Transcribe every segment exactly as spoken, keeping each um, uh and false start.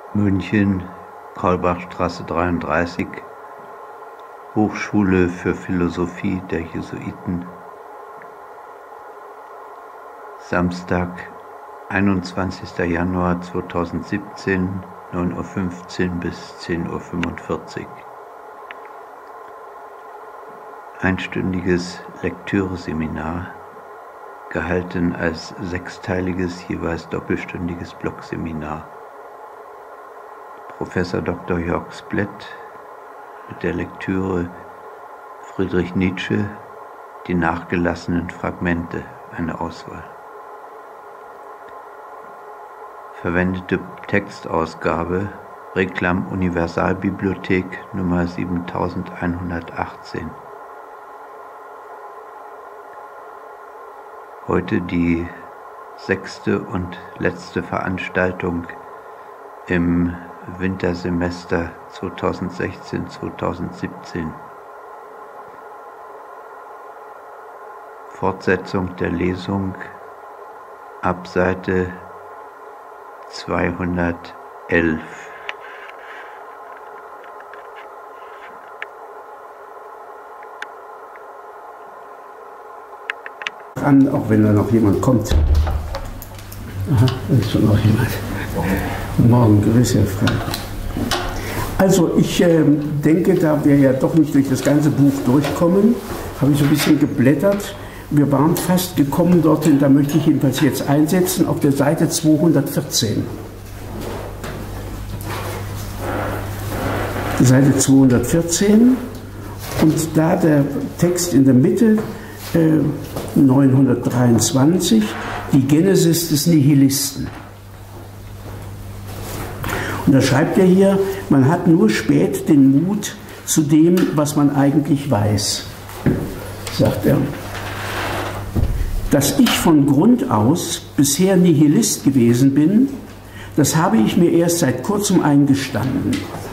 München, Kaulbachstraße dreiunddreißig, Hochschule für Philosophie der Jesuiten. Samstag, einundzwanzigster Januar zweitausendsiebzehn, neun Uhr fünfzehn bis zehn Uhr fünfundvierzig. Einstündiges Lektüreseminar, gehalten als sechsteiliges, jeweils doppelstündiges Blockseminar. Professor Doktor Jörg Splett mit der Lektüre Friedrich Nietzsche, die nachgelassenen Fragmente, eine Auswahl. Verwendete Textausgabe Reclam Universalbibliothek Nummer siebentausendeinhundertachtzehn. Heute die sechste und letzte Veranstaltung im Wintersemester zweitausendsechzehn zweitausendsiebzehn. Fortsetzung der Lesung ab Seite zweihundertelf. An, auch wenn da noch jemand kommt. Aha, da ist schon noch jemand. Morgen, grüß Herr Frey. Also ich äh, denke, da wir ja doch nicht durch das ganze Buch durchkommen, habe ich so ein bisschen geblättert. Wir waren fast gekommen dorthin, da möchte ich jedenfalls jetzt einsetzen, auf der Seite zweihundertvierzehn. Seite zweihundertvierzehn und da der Text in der Mitte, äh, neunhundertdreiundzwanzig, die Genesis des Nihilisten. Und da schreibt er hier, man hat nur spät den Mut zu dem, was man eigentlich weiß, sagt er. Dass ich von Grund aus bisher Nihilist gewesen bin, das habe ich mir erst seit kurzem eingestanden.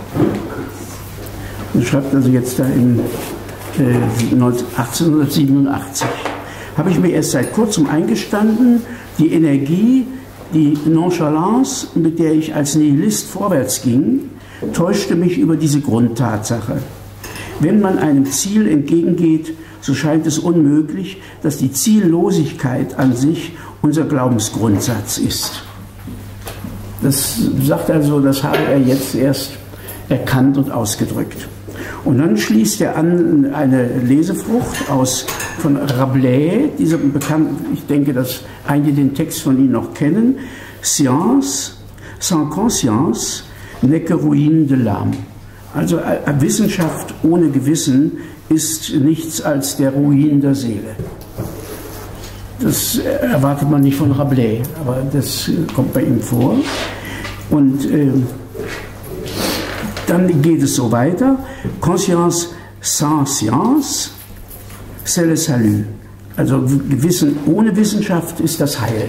Und schreibt also jetzt da in äh, achtzehnhundertsiebenundachtzig. Habe ich mir erst seit kurzem eingestanden, die Energie, die Nonchalance, mit der ich als Nihilist vorwärts ging, täuschte mich über diese Grundtatsache. Wenn man einem Ziel entgegengeht, so scheint es unmöglich, dass die Ziellosigkeit an sich unser Glaubensgrundsatz ist. Das sagt also, das habe er jetzt erst erkannt und ausgedrückt. Und dann schließt er an eine Lesefrucht aus von Rabelais, dieser bekannten, ich denke, dass einige den Text von Ihnen noch kennen. Science sans conscience n'est que ruine de l'âme. Also Wissenschaft ohne Gewissen ist nichts als der Ruin der Seele. Das erwartet man nicht von Rabelais, aber das kommt bei ihm vor. Und äh, dann geht es so weiter. Conscience sans science, c'est le salut. Also Wissen ohne Wissenschaft ist das Heil.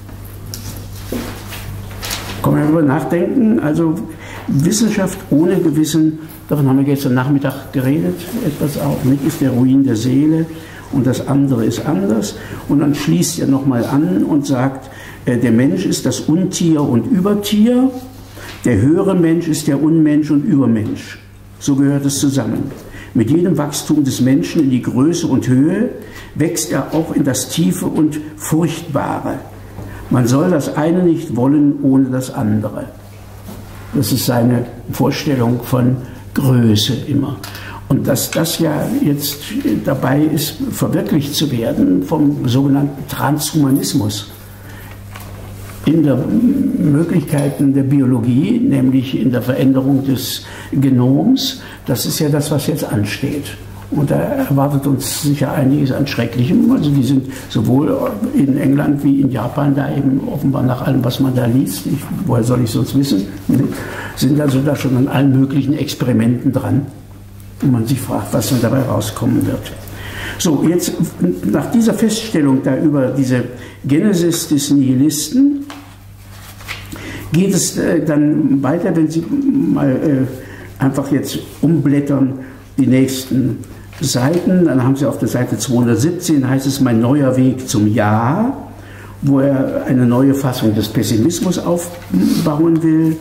Kann man darüber nachdenken? Also Wissenschaft ohne Gewissen, davon haben wir gestern Nachmittag geredet, etwas auch, nicht, ist der Ruin der Seele und das andere ist anders. Und dann schließt er nochmal an und sagt, äh, der Mensch ist das Untier und Übertier, der höhere Mensch ist der Unmensch und Übermensch. So gehört es zusammen. Mit jedem Wachstum des Menschen in die Größe und Höhe wächst er auch in das Tiefe und Furchtbare. Man soll das eine nicht wollen ohne das andere. Das ist seine Vorstellung von Größe immer. Und dass das ja jetzt dabei ist, verwirklicht zu werden vom sogenannten Transhumanismus in der Möglichkeiten der Biologie, nämlich in der Veränderung des Genoms, das ist ja das, was jetzt ansteht. Und da erwartet uns sicher einiges an Schrecklichem. Also die sind sowohl in England wie in Japan da eben offenbar nach allem, was man da liest, ich, woher soll ich sonst wissen, sind also da schon an allen möglichen Experimenten dran. Und man sich fragt, was dann dabei rauskommen wird. So, jetzt nach dieser Feststellung da über diese Genesis des Nihilisten geht es äh, dann weiter, wenn Sie mal äh, einfach jetzt umblättern, die nächsten Seiten, dann haben Sie auf der Seite zweihundertsiebzehn, heißt es mein neuer Weg zum Ja, wo er eine neue Fassung des Pessimismus aufbauen will.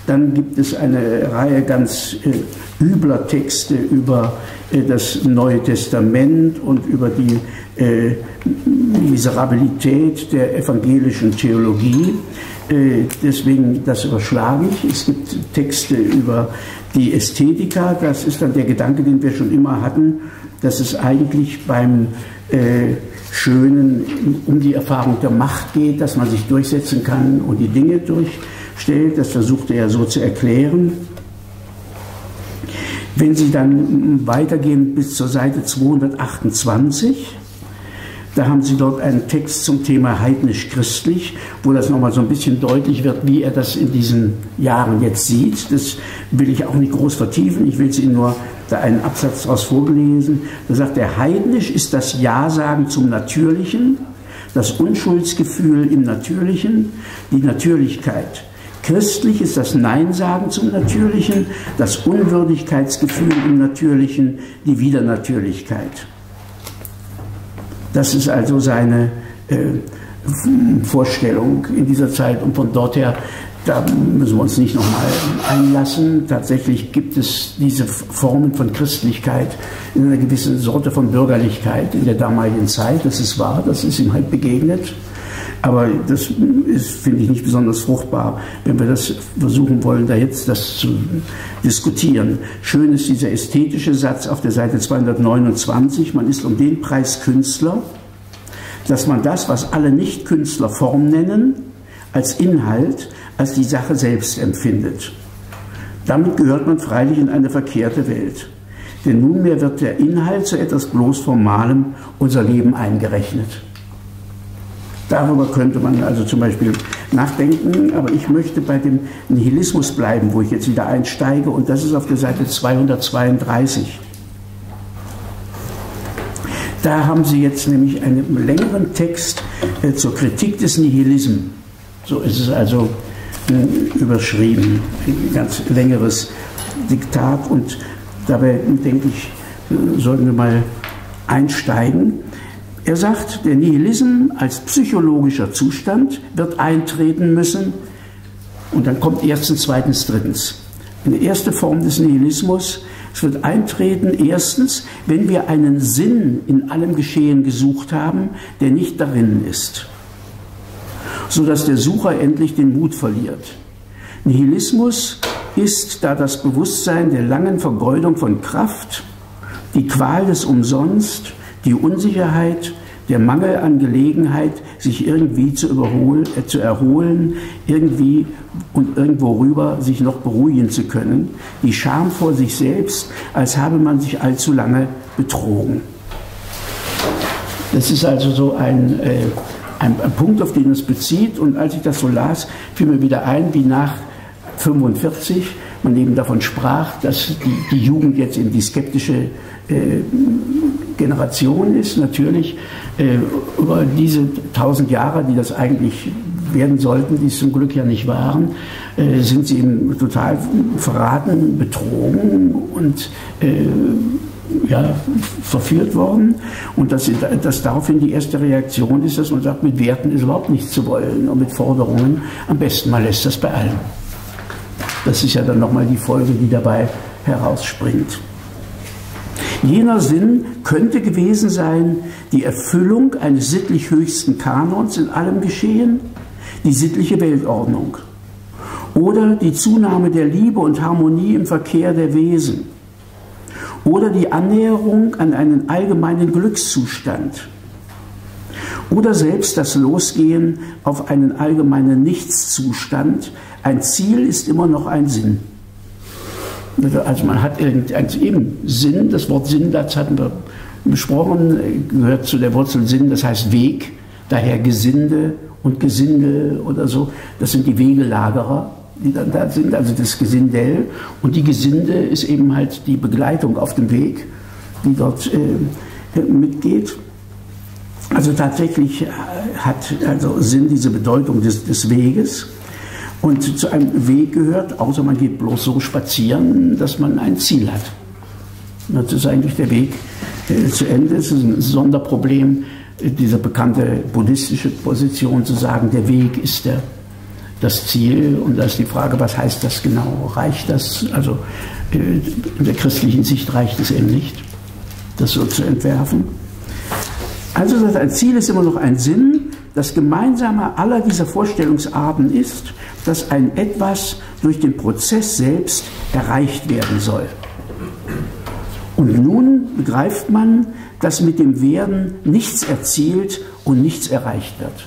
Dann gibt es eine Reihe ganz äh, übler Texte über äh, das Neue Testament und über die äh, Miserabilität der evangelischen Theologie. Äh, deswegen, das überschlage ich. Es gibt Texte über die Ästhetika. Das ist dann der Gedanke, den wir schon immer hatten, dass es eigentlich beim äh, Schönen um die Erfahrung der Macht geht, dass man sich durchsetzen kann und die Dinge durchstellt. Das versuchte er so zu erklären. Wenn Sie dann weitergehen bis zur Seite zweihundertachtundzwanzig, da haben Sie dort einen Text zum Thema heidnisch-christlich, wo das nochmal so ein bisschen deutlich wird, wie er das in diesen Jahren jetzt sieht. Das will ich auch nicht groß vertiefen, ich will es Ihnen nur da einen Absatz daraus vorgelesen. Da sagt er, heidnisch ist das Ja-Sagen zum Natürlichen, das Unschuldsgefühl im Natürlichen, die Natürlichkeit. Christlich ist das Nein-Sagen zum Natürlichen, das Unwürdigkeitsgefühl im Natürlichen, die Widernatürlichkeit. Das ist also seine äh, Vorstellung in dieser Zeit und von dort her, da müssen wir uns nicht nochmal einlassen. Tatsächlich gibt es diese Formen von Christlichkeit in einer gewissen Sorte von Bürgerlichkeit in der damaligen Zeit. Das ist wahr, das ist ihm halt begegnet. Aber das ist, finde ich, nicht besonders fruchtbar, wenn wir das versuchen wollen, da jetzt das zu diskutieren. Schön ist dieser ästhetische Satz auf der Seite zweihundertneunundzwanzig, man ist um den Preis Künstler, dass man das, was alle Nicht-Künstler Form nennen, als Inhalt, als die Sache selbst empfindet. Damit gehört man freilich in eine verkehrte Welt. Denn nunmehr wird der Inhalt zu etwas bloß Formalem unser Leben eingerechnet. Darüber könnte man also zum Beispiel nachdenken, aber ich möchte bei dem Nihilismus bleiben, wo ich jetzt wieder einsteige, und das ist auf der Seite zweihundertzweiunddreißig. Da haben Sie jetzt nämlich einen längeren Text äh, zur Kritik des Nihilismus. So ist es also äh, überschrieben, ein ganz längeres Diktat, und dabei denke ich, äh, sollten wir mal einsteigen. Er sagt, der Nihilismus als psychologischer Zustand wird eintreten müssen, und dann kommt erstens, zweitens, drittens. Eine erste Form des Nihilismus, es wird eintreten, erstens, wenn wir einen Sinn in allem Geschehen gesucht haben, der nicht darin ist, sodass der Sucher endlich den Mut verliert. Nihilismus ist da das Bewusstsein der langen Vergeudung von Kraft, die Qual des Umsonst, die Unsicherheit, der Mangel an Gelegenheit, sich irgendwie zu, überholen, äh, zu erholen, irgendwie und irgendwo rüber sich noch beruhigen zu können, die Scham vor sich selbst, als habe man sich allzu lange betrogen. Das ist also so ein, äh, ein, ein Punkt, auf den es bezieht, und als ich das so las, fiel mir wieder ein, wie nach fünfundvierzig man eben davon sprach, dass die, die Jugend jetzt in die skeptische äh, Generation ist. Natürlich äh, über diese tausend Jahre, die das eigentlich werden sollten, die es zum Glück ja nicht waren, äh, sind sie eben total verraten, betrogen und äh, ja, verführt worden. Und dass, dass daraufhin die erste Reaktion ist, dass man sagt, mit Werten ist überhaupt nichts zu wollen und mit Forderungen, am besten man lässt das bei allen. Das ist ja dann nochmal die Folge, die dabei herausspringt. Jener Sinn könnte gewesen sein, die Erfüllung eines sittlich höchsten Kanons in allem Geschehen, die sittliche Weltordnung, oder die Zunahme der Liebe und Harmonie im Verkehr der Wesen, oder die Annäherung an einen allgemeinen Glückszustand, oder selbst das Losgehen auf einen allgemeinen Nichtszustand. Ein Ziel ist immer noch ein Sinn. Also man hat eben Sinn, das Wort Sinn, das hatten wir besprochen, gehört zu der Wurzel Sinn, das heißt Weg, daher Gesinde und Gesinde oder so, das sind die Wegelagerer, die dann da sind, also das Gesindel, und die Gesinde ist eben halt die Begleitung auf dem Weg, die dort äh, mitgeht. Also tatsächlich hat also Sinn diese Bedeutung des, des Weges. Und zu einem Weg gehört, außer man geht bloß so spazieren, dass man ein Ziel hat. Das ist eigentlich der Weg äh, zu Ende. Es ist ein Sonderproblem, äh, diese bekannte buddhistische Position zu sagen, der Weg ist der, das Ziel. Und da ist die Frage, was heißt das genau? Reicht das? Also in der christlichen Sicht reicht es eben nicht, das so zu entwerfen. Also ein Ziel ist immer noch ein Sinn. Das Gemeinsame aller dieser Vorstellungsarten ist, dass ein Etwas durch den Prozess selbst erreicht werden soll. Und nun begreift man, dass mit dem Werden nichts erzielt und nichts erreicht wird.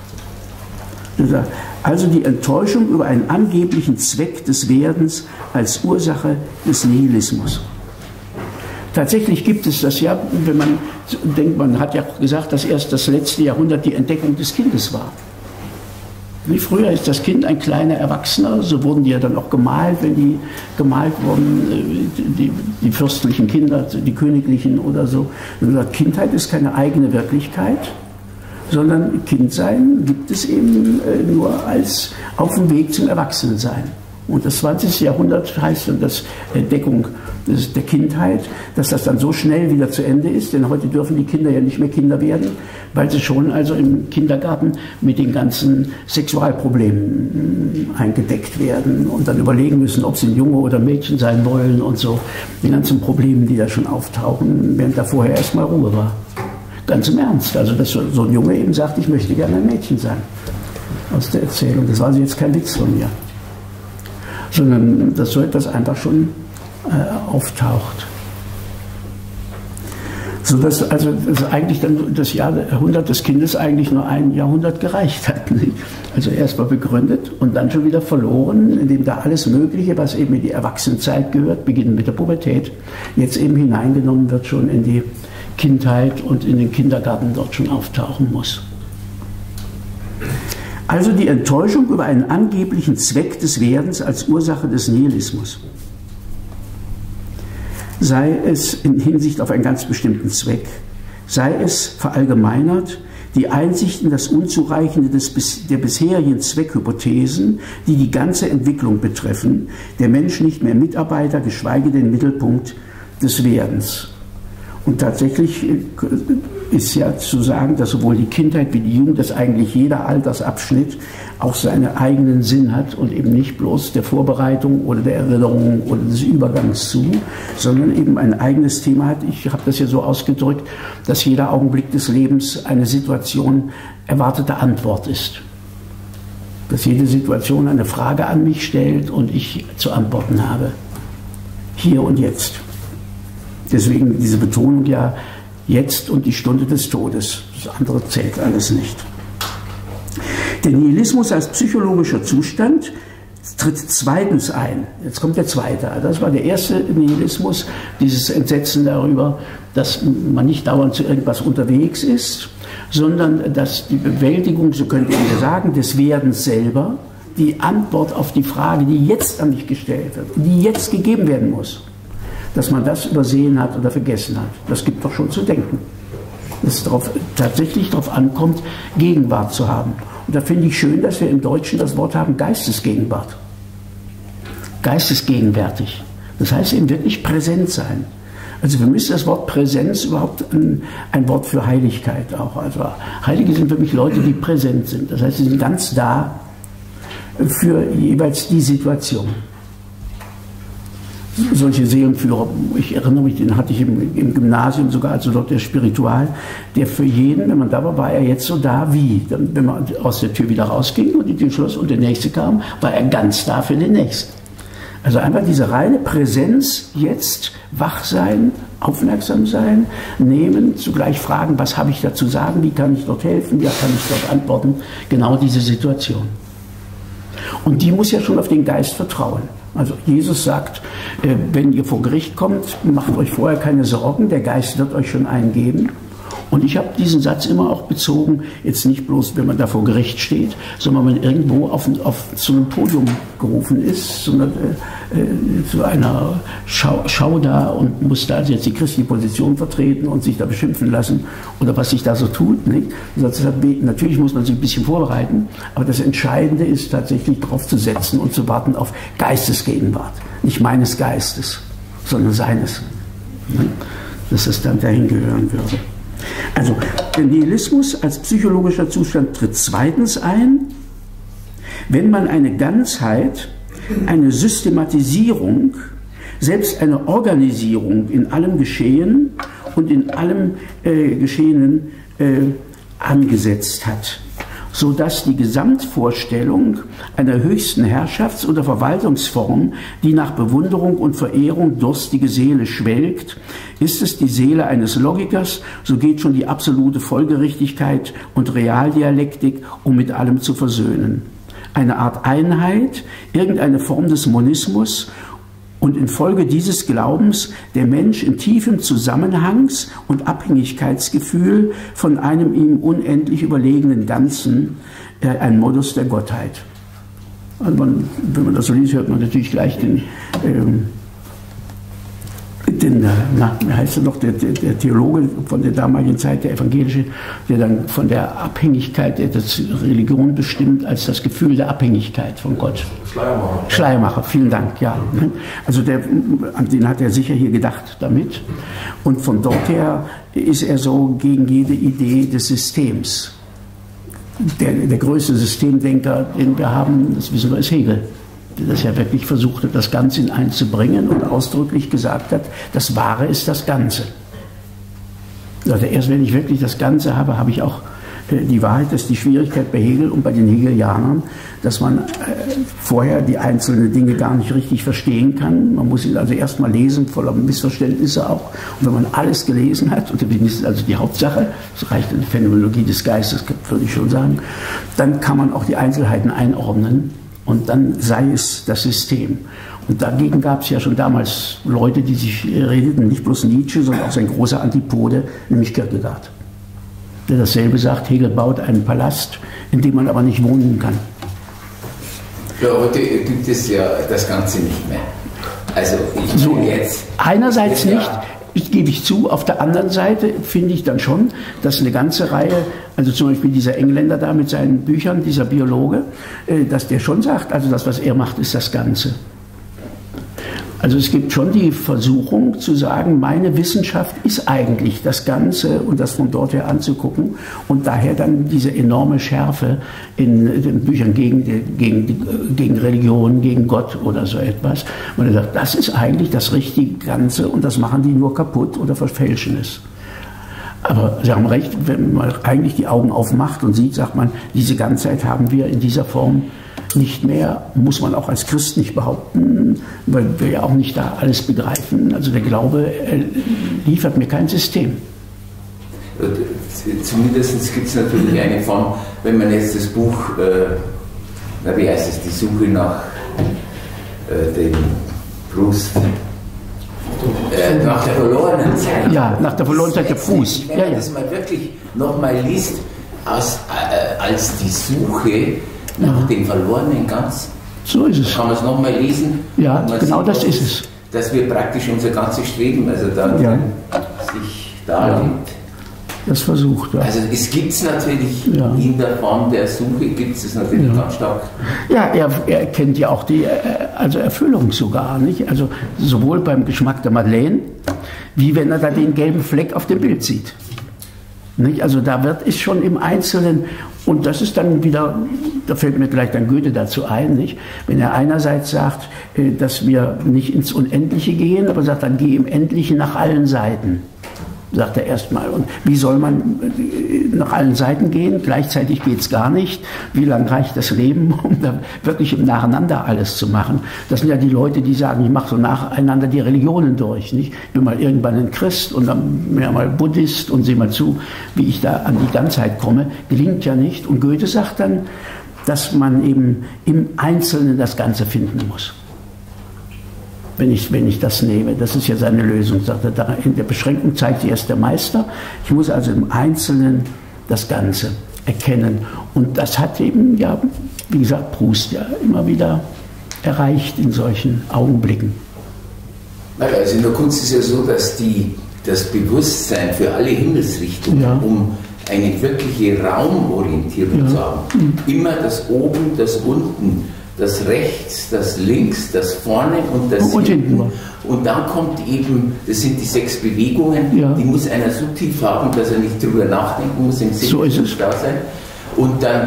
Also die Enttäuschung über einen angeblichen Zweck des Werdens als Ursache des Nihilismus. Tatsächlich gibt es das ja, wenn man denkt, man hat ja gesagt, dass erst das letzte Jahrhundert die Entdeckung des Kindes war. Wie früher ist das Kind ein kleiner Erwachsener, so wurden die ja dann auch gemalt, wenn die gemalt wurden, die, die fürstlichen Kinder, die königlichen oder so. Kindheit ist keine eigene Wirklichkeit, sondern Kindsein gibt es eben nur als auf dem Weg zum Erwachsenensein. Und das zwanzigste Jahrhundert heißt dann das Entdeckung des, der Kindheit, dass das dann so schnell wieder zu Ende ist, denn heute dürfen die Kinder ja nicht mehr Kinder werden, weil sie schon also im Kindergarten mit den ganzen Sexualproblemen eingedeckt werden und dann überlegen müssen, ob sie ein Junge oder ein Mädchen sein wollen und so, die ganzen Probleme, die da schon auftauchen, während da vorher erstmal Ruhe war. Ganz im Ernst, also dass so ein Junge eben sagt, ich möchte gerne ein Mädchen sein, aus der Erzählung. Das war also jetzt kein Witz von mir, sondern dass so etwas einfach schon äh, auftaucht. Sodass also dass eigentlich dann das Jahrhundert des Kindes eigentlich nur ein Jahrhundert gereicht hat. Also erst mal begründet und dann schon wieder verloren, indem da alles Mögliche, was eben in die Erwachsenenzeit gehört, beginnend mit der Pubertät, jetzt eben hineingenommen wird schon in die Kindheit und in den Kindergarten dort schon auftauchen muss. Also die Enttäuschung über einen angeblichen Zweck des Werdens als Ursache des Nihilismus. Sei es in Hinsicht auf einen ganz bestimmten Zweck, sei es verallgemeinert die Einsicht in das Unzureichende des, der bisherigen Zweckhypothesen, die die ganze Entwicklung betreffen, der Mensch nicht mehr Mitarbeiter, geschweige denn Mittelpunkt des Werdens. Und tatsächlich ist ja zu sagen, dass sowohl die Kindheit wie die Jugend, dass eigentlich jeder Altersabschnitt auch seinen eigenen Sinn hat und eben nicht bloß der Vorbereitung oder der Erinnerung oder des Übergangs zu, sondern eben ein eigenes Thema hat. Ich habe das ja so ausgedrückt, dass jeder Augenblick des Lebens eine Situation erwarteter Antwort ist. Dass jede Situation eine Frage an mich stellt und ich zu antworten habe. Hier und jetzt. Deswegen diese Betonung ja, jetzt und die Stunde des Todes. Das andere zählt alles nicht. Der Nihilismus als psychologischer Zustand tritt zweitens ein. Jetzt kommt der zweite. Das war der erste Nihilismus, dieses Entsetzen darüber, dass man nicht dauernd zu irgendwas unterwegs ist, sondern dass die Bewältigung, so könnte man sagen, des Werdens selber, die Antwort auf die Frage, die jetzt an mich gestellt wird, die jetzt gegeben werden muss, dass man das übersehen hat oder vergessen hat. Das gibt doch schon zu denken. Dass es darauf, tatsächlich darauf ankommt, Gegenwart zu haben. Und da finde ich schön, dass wir im Deutschen das Wort haben, Geistesgegenwart. Geistesgegenwärtig. Das heißt eben wirklich präsent sein. Also für mich ist das Wort Präsenz überhaupt ein, ein Wort für Heiligkeit auch. Also Heilige sind für mich Leute, die präsent sind. Das heißt, sie sind ganz da für jeweils die Situation. Solche Seelenführer, ich erinnere mich, den hatte ich im, im Gymnasium sogar, also dort der Spiritual, der für jeden, wenn man da war, war er jetzt so da wie. Dann, wenn man aus der Tür wieder rausging und die Tür schloss und der Nächste kam, war er ganz da für den Nächsten. Also einfach diese reine Präsenz, jetzt wach sein, aufmerksam sein, nehmen, zugleich fragen, was habe ich da zu sagen, wie kann ich dort helfen, wie kann ich dort antworten, genau diese Situation. Und die muss ja schon auf den Geist vertrauen. Also Jesus sagt, äh, wenn ihr vor Gericht kommt, macht euch vorher keine Sorgen, der Geist wird euch schon einen geben. Und ich habe diesen Satz immer auch bezogen, jetzt nicht bloß, wenn man da vor Gericht steht, sondern wenn man irgendwo auf, auf zu einem Podium gerufen ist, sondern äh, äh, zu einer Schau, Schau da und muss da jetzt die christliche Position vertreten und sich da beschimpfen lassen oder was sich da so tut. Nicht? Natürlich muss man sich ein bisschen vorbereiten, aber das Entscheidende ist tatsächlich darauf zu setzen und zu warten auf Geistesgegenwart. Nicht meines Geistes, sondern seines. Dass es dann dahin gehören würde. Also der Nihilismus als psychologischer Zustand tritt zweitens ein, wenn man eine Ganzheit, eine Systematisierung, selbst eine Organisierung in allem Geschehen und in allem äh, Geschehenen äh, angesetzt hat, sodass die Gesamtvorstellung einer höchsten Herrschafts- oder Verwaltungsform, die nach Bewunderung und Verehrung durstige Seele schwelgt, ist es die Seele eines Logikers, so geht schon die absolute Folgerichtigkeit und Realdialektik, um mit allem zu versöhnen. Eine Art Einheit, irgendeine Form des Monismus, und infolge dieses Glaubens der Mensch in tiefem Zusammenhangs- und Abhängigkeitsgefühl von einem ihm unendlich überlegenen Ganzen, äh, ein Modus der Gottheit. Und man, wenn man das so liest, hört man natürlich gleich den, ähm, den na, wie heißt er noch, der, der, der Theologe von der damaligen Zeit, der Evangelische, der dann von der Abhängigkeit der Religion bestimmt als das Gefühl der Abhängigkeit von Gott. Schleiermacher. Schleiermacher, vielen Dank, ja. Also der, an den hat er sicher hier gedacht damit. Und von dort her ist er so gegen jede Idee des Systems. Der, der größte Systemdenker, den wir haben, das wissen wir, ist Hegel, der das ja wirklich versucht hat, das Ganze in eins zu bringen und ausdrücklich gesagt hat, das Wahre ist das Ganze. Also erst wenn ich wirklich das Ganze habe, habe ich auch die Wahrheit. Das ist die Schwierigkeit bei Hegel und bei den Hegelianern, dass man vorher die einzelnen Dinge gar nicht richtig verstehen kann. Man muss ihn also erst mal lesen, voller Missverständnisse auch. Und wenn man alles gelesen hat, und das ist also die Hauptsache, das reicht in die Phänomenologie des Geistes, würde ich schon sagen, dann kann man auch die Einzelheiten einordnen und dann sei es das System. Und dagegen gab es ja schon damals Leute, die sich redeten, nicht bloß Nietzsche, sondern auch sein großer Antipode, nämlich Kierkegaard, der dasselbe sagt: Hegel baut einen Palast, in dem man aber nicht wohnen kann. Ja, heute gibt es ja das Ganze nicht mehr. Also ich so, jetzt... Einerseits jetzt nicht, ja, ich gebe ich zu, auf der anderen Seite finde ich dann schon, dass eine ganze Reihe, also zum Beispiel dieser Engländer da mit seinen Büchern, dieser Biologe, dass der schon sagt, also das, was er macht, ist das Ganze. Also es gibt schon die Versuchung zu sagen, meine Wissenschaft ist eigentlich das Ganze und das von dort her anzugucken und daher dann diese enorme Schärfe in den Büchern gegen, gegen, gegen Religion, gegen Gott oder so etwas. Und er sagt, das ist eigentlich das richtige Ganze und das machen die nur kaputt oder verfälschen es. Aber Sie haben recht, wenn man eigentlich die Augen aufmacht und sieht, sagt man, diese Ganzheit haben wir in dieser Form nicht mehr, muss man auch als Christ nicht behaupten, weil wir ja auch nicht da alles begreifen. Also der Glaube liefert mir kein System. Zumindest gibt es natürlich eine Form, wenn man jetzt das Buch, äh, na, wie heißt es, die Suche nach äh, dem Proust, äh, nach der verlorenen Zeit. Ja, nach der verlorenen Zeit der Proust. Wenn man ja, ja. das mal wirklich nochmal liest, aus, äh, als die Suche nach dem verlorenen Ganz. So ist es. Kann man es nochmal lesen? Ja, genau das ist es. Dass wir praktisch unser ganzes Streben, also da ja. sich darlegt. Ja. Das versucht, ja. Also es gibt es natürlich ja. in der Form der Suche, gibt es natürlich ja. ganz stark. Ja, er, er kennt ja auch die also Erfüllung sogar, nicht? Also sowohl beim Geschmack der Madeleine, wie wenn er da den gelben Fleck auf dem Bild sieht. Nicht? Also da wird es schon im Einzelnen, und das ist dann wieder, da fällt mir gleich dann Goethe dazu ein, nicht? Wenn er einerseits sagt, dass wir nicht ins Unendliche gehen, aber sagt, dann geh im Endlichen nach allen Seiten, sagt er erstmal. Und wie soll man nach allen Seiten gehen? Gleichzeitig geht es gar nicht. Wie lange reicht das Leben, um da wirklich im Nacheinander alles zu machen? Das sind ja die Leute, die sagen, ich mache so nacheinander die Religionen durch. Nicht? Ich bin mal irgendwann ein Christ und dann mehr mal Buddhist und sehe mal zu, wie ich da an die Ganzheit komme. Gelingt ja nicht. Und Goethe sagt dann, dass man eben im Einzelnen das Ganze finden muss. Wenn ich, wenn ich das nehme. Das ist ja seine Lösung, sagt er. Da in der Beschränkung zeigt sich erst der Meister. Ich muss also im Einzelnen das Ganze erkennen. Und das hat eben, ja, wie gesagt, Proust ja immer wieder erreicht in solchen Augenblicken. Also in der Kunst ist ja so, dass die, das Bewusstsein für alle Himmelsrichtungen, ja. um eine wirkliche Raumorientierung ja. zu haben, mhm. immer das Oben, das Unten, das Rechts, das Links, das Vorne und das und Hinten. hinten. Und dann kommt eben, das sind die sechs Bewegungen, ja. die muss einer so tief haben, dass er nicht drüber nachdenken muss, im Sinn so ist es. da sein. Und dann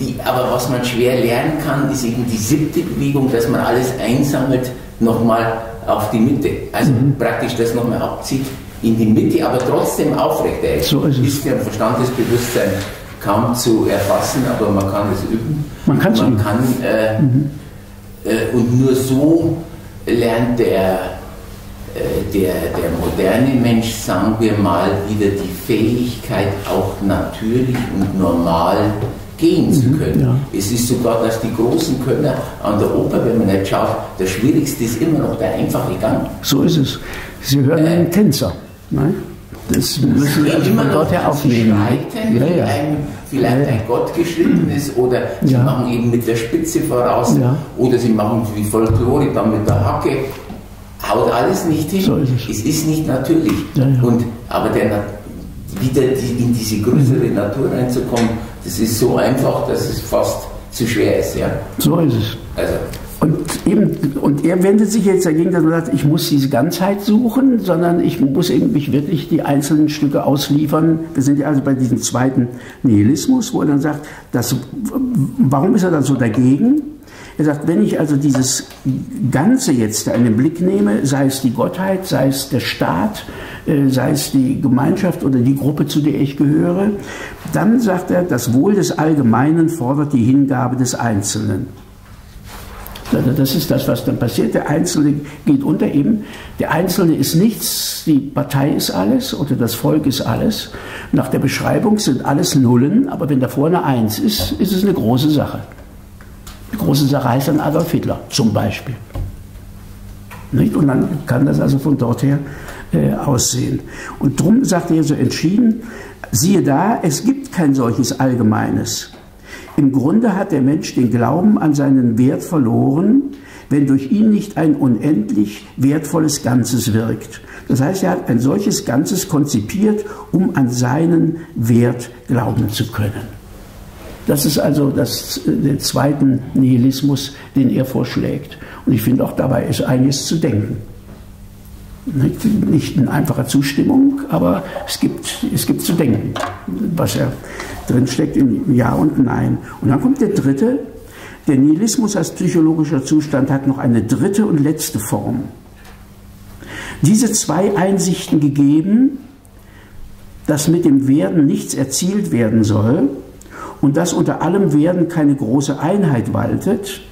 die, aber was man schwer lernen kann, ist eben die siebte Bewegung, dass man alles einsammelt, nochmal auf die Mitte. Also mhm. praktisch das nochmal abzieht in die Mitte, aber trotzdem aufrechterhält. So ist es. Ist ja im Verstandesbewusstsein kaum zu erfassen, aber man kann es üben. Man kann es üben. Kann, äh, mhm. äh, und nur so lernt der, äh, der, der moderne Mensch, sagen wir mal, wieder die Fähigkeit, auch natürlich und normal gehen zu können. Mhm, ja. Es ist sogar, dass die großen Könner an der Oper, wenn man nicht schaut, das Schwierigste ist immer noch der einfache Gang. So ist es. Sie hören äh, einen Tänzer. Ne? Das müssen Sie also von dort her aufnehmen. Ja, ja. Ein, vielleicht ja. ein Gottgeschrittenes oder Sie ja. machen eben mit der Spitze voraus ja. oder Sie machen wie Folklore dann mit der Hacke. Haut alles nicht hin. So ist es. Es ist nicht natürlich. Ja, ja. Und, aber der, wieder die, in diese größere mhm. Natur reinzukommen, das ist so einfach, dass es fast zu schwer ist. Ja? So ist es. Also. Und, eben, und er wendet sich jetzt dagegen, dass er sagt, ich muss diese Ganzheit suchen, sondern ich muss eben mich wirklich die einzelnen Stücke ausliefern. Wir sind ja also bei diesem zweiten Nihilismus, wo er dann sagt, dass, warum ist er dann so dagegen? Er sagt, wenn ich also dieses Ganze jetzt in den Blick nehme, sei es die Gottheit, sei es der Staat, sei es die Gemeinschaft oder die Gruppe, zu der ich gehöre, dann sagt er, das Wohl des Allgemeinen fordert die Hingabe des Einzelnen. Das ist das, was dann passiert. Der Einzelne geht unter eben. Der Einzelne ist nichts, die Partei ist alles oder das Volk ist alles. Nach der Beschreibung sind alles Nullen, aber wenn da vorne eins ist, ist es eine große Sache. Eine große Sache heißt dann Adolf Hitler zum Beispiel. Nicht? Und dann kann das also von dort her äh, aussehen. Und darum sagt er so entschieden, siehe da, es gibt kein solches Allgemeines. Im Grunde hat der Mensch den Glauben an seinen Wert verloren, wenn durch ihn nicht ein unendlich wertvolles Ganzes wirkt. Das heißt, er hat ein solches Ganzes konzipiert, um an seinen Wert glauben zu können. Das ist also das, der zweite Nihilismus, den er vorschlägt. Und ich finde auch dabei ist einiges zu denken. Nicht, nicht in einfacher Zustimmung, aber es gibt, es gibt zu denken, was er drin steckt in Ja und Nein. Und dann kommt der dritte. Der Nihilismus als psychologischer Zustand hat noch eine dritte und letzte Form. Diese zwei Einsichten gegeben, dass mit dem Werden nichts erzielt werden soll und dass unter allem Werden keine große Einheit waltet,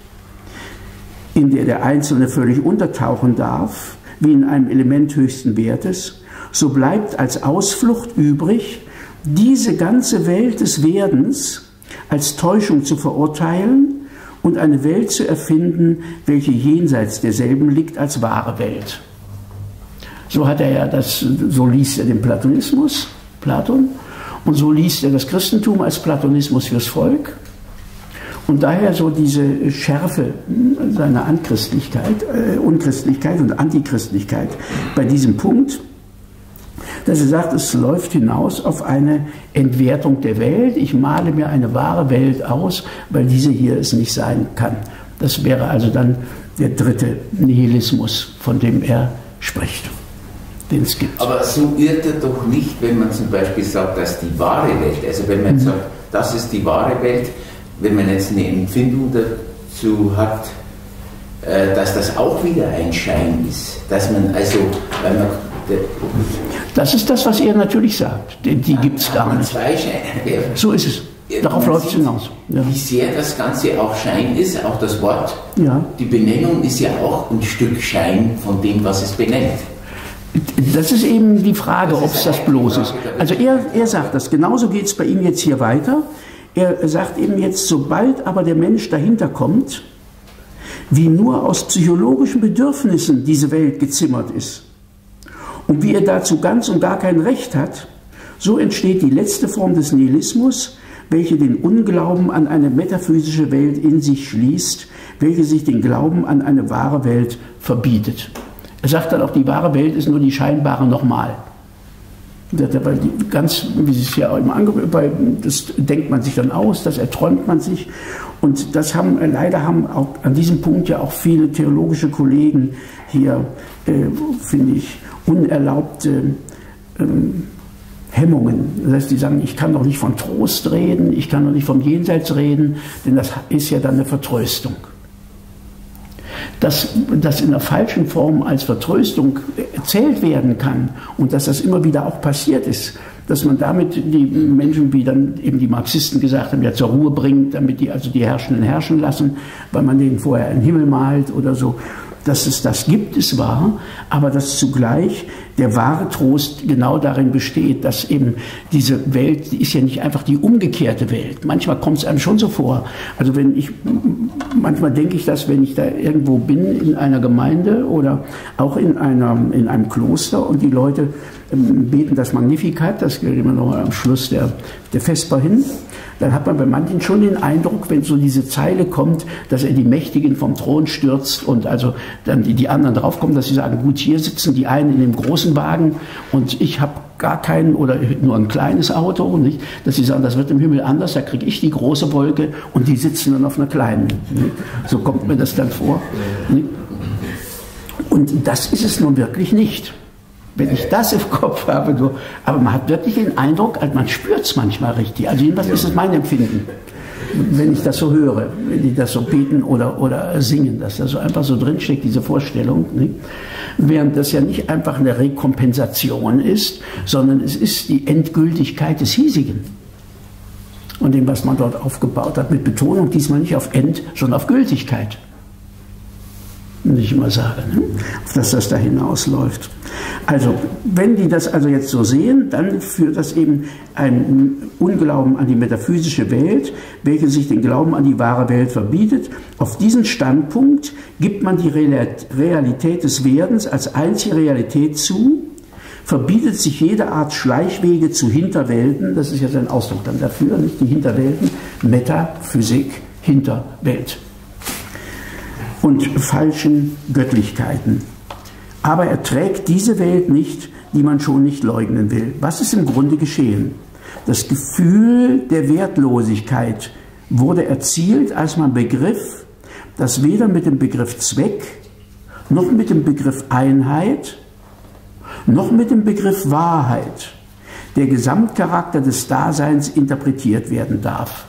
in der der Einzelne völlig untertauchen darf, wie in einem Element höchsten Wertes, so bleibt als Ausflucht übrig, diese ganze Welt des Werdens als Täuschung zu verurteilen und eine Welt zu erfinden, welche jenseits derselben liegt als wahre Welt. So hat er ja das, so liest er den Platonismus, Platon, und so liest er das Christentum als Platonismus fürs Volk. Und daher so diese Schärfe seiner Anchristlichkeit, äh, Unchristlichkeit und Antichristlichkeit bei diesem Punkt, dass er sagt, es läuft hinaus auf eine Entwertung der Welt. Ich male mir eine wahre Welt aus, weil diese hier es nicht sein kann. Das wäre also dann der dritte Nihilismus, von dem er spricht, den es gibt. Aber so irrt er doch nicht, wenn man zum Beispiel sagt, dass die wahre Welt, also wenn man mhm. sagt, das ist die wahre Welt, wenn man jetzt eine Empfindung dazu hat, dass das auch wieder ein Schein ist, dass man also, weil man das ist das, was er natürlich sagt. Die, die gibt es gar nicht. Zwei Scheine. So ist es. Darauf läuft es hinaus. Ja. Wie sehr das Ganze auch Schein ist, auch das Wort. Ja. Die Benennung ist ja auch ein Stück Schein von dem, was es benennt. Das ist eben die Frage, ob es das bloß ist. Also er, er sagt das. Genauso geht es bei ihm jetzt hier weiter. Er sagt eben jetzt, sobald aber der Mensch dahinter kommt, wie nur aus psychologischen Bedürfnissen diese Welt gezimmert ist und wie er dazu ganz und gar kein Recht hat, so entsteht die letzte Form des Nihilismus, welche den Unglauben an eine metaphysische Welt in sich schließt, welche sich den Glauben an eine wahre Welt verbietet. Er sagt dann auch, die wahre Welt ist nur die scheinbare nochmal. Ganz, wie Sie es ja immer angehört, das denkt man sich dann aus, das erträumt man sich. Und das haben, leider haben auch an diesem Punkt ja auch viele theologische Kollegen hier, äh, finde ich, unerlaubte ähm, Hemmungen. Das heißt, die sagen, ich kann doch nicht von Trost reden, ich kann doch nicht vom Jenseits reden, denn das ist ja dann eine Vertröstung. Dass das in der falschen Form als Vertröstung erzählt werden kann und dass das immer wieder auch passiert ist, dass man damit die Menschen, wie dann eben die Marxisten gesagt haben, ja zur Ruhe bringt, damit die also die Herrschenden herrschen lassen, weil man denen vorher einen Himmel malt oder so. Dass es das gibt, ist wahr, aber dass zugleich der wahre Trost genau darin besteht, dass eben diese Welt, die ist ja nicht einfach die umgekehrte Welt. Manchmal kommt es einem schon so vor. Also wenn ich, manchmal denke ich das, wenn ich da irgendwo bin in einer Gemeinde oder auch in, einer, in einem Kloster und die Leute beten das Magnificat, das geht immer noch am Schluss der, der Vesper hin, dann hat man bei manchen schon den Eindruck, wenn so diese Zeile kommt, dass er die Mächtigen vom Thron stürzt und also dann die, die anderen draufkommen, dass sie sagen, gut, hier sitzen die einen in dem großen Wagen und ich habe gar keinen oder nur ein kleines Auto, nicht? Dass sie sagen, das wird im Himmel anders, da kriege ich die große Wolke und die sitzen dann auf einer kleinen. Nicht? So kommt mir das dann vor. Nicht? Und das ist es nun wirklich nicht. Wenn ich das im Kopf habe, nur, aber man hat wirklich den Eindruck, also man spürt es manchmal richtig. Also jedenfalls ist es mein Empfinden, wenn ich das so höre, wenn die das so beten oder, oder singen, dass da so einfach so drinsteckt, diese Vorstellung. Nicht? Während das ja nicht einfach eine Rekompensation ist, sondern es ist die Endgültigkeit des Hiesigen. Und dem, was man dort aufgebaut hat, mit Betonung diesmal nicht auf End, sondern auf Gültigkeit. Ich immer sage, ne? Auf dass das da hinausläuft. Also, wenn die das also jetzt so sehen, dann führt das eben ein Unglauben an die metaphysische Welt, welche sich den Glauben an die wahre Welt verbietet. Auf diesen Standpunkt gibt man die Realität des Werdens als einzige Realität zu, verbietet sich jede Art Schleichwege zu Hinterwelten, das ist ja sein Ausdruck dann dafür, nicht die Hinterwelten, Metaphysik, Hinterwelt. Und falschen Göttlichkeiten. Aber er trägt diese Welt nicht, die man schon nicht leugnen will. Was ist im Grunde geschehen? Das Gefühl der Wertlosigkeit wurde erzielt, als man begriff, dass weder mit dem Begriff Zweck, noch mit dem Begriff Einheit, noch mit dem Begriff Wahrheit der Gesamtcharakter des Daseins interpretiert werden darf.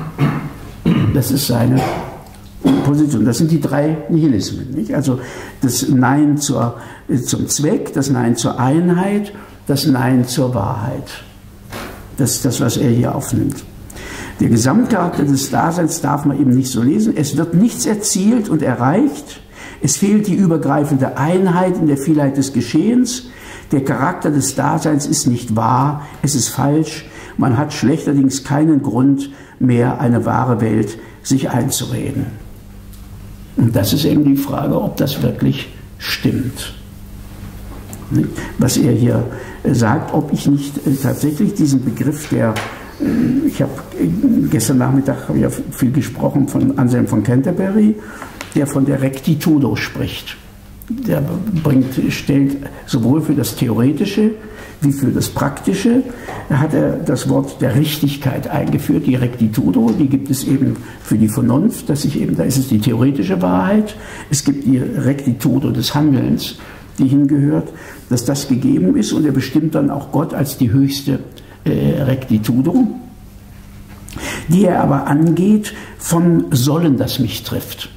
Das ist seine Position. Das sind die drei Nihilismen. Nicht? Also das Nein zur, zum Zweck, das Nein zur Einheit, das Nein zur Wahrheit. Das ist das, was er hier aufnimmt. Der Gesamtcharakter des Daseins darf man eben nicht so lesen. Es wird nichts erzielt und erreicht. Es fehlt die übergreifende Einheit in der Vielheit des Geschehens. Der Charakter des Daseins ist nicht wahr, es ist falsch. Man hat schlechterdings keinen Grund mehr, eine wahre Welt sich einzureden. Und das ist eben die Frage, ob das wirklich stimmt. Was er hier sagt, ob ich nicht tatsächlich diesen Begriff der, ich habe gestern Nachmittag habe ich ja viel gesprochen von Anselm von Canterbury, der von der Rectitudo spricht. Der bringt, stellt sowohl für das Theoretische wie für das Praktische, hat er das Wort der Richtigkeit eingeführt, die Rectitudo, die gibt es eben für die Vernunft, dass ich eben, da ist es die theoretische Wahrheit, es gibt die Rectitudo des Handelns, die hingehört, dass das gegeben ist und er bestimmt dann auch Gott als die höchste äh, Rectitudo, die er aber angeht vom Sollen, das mich trifft.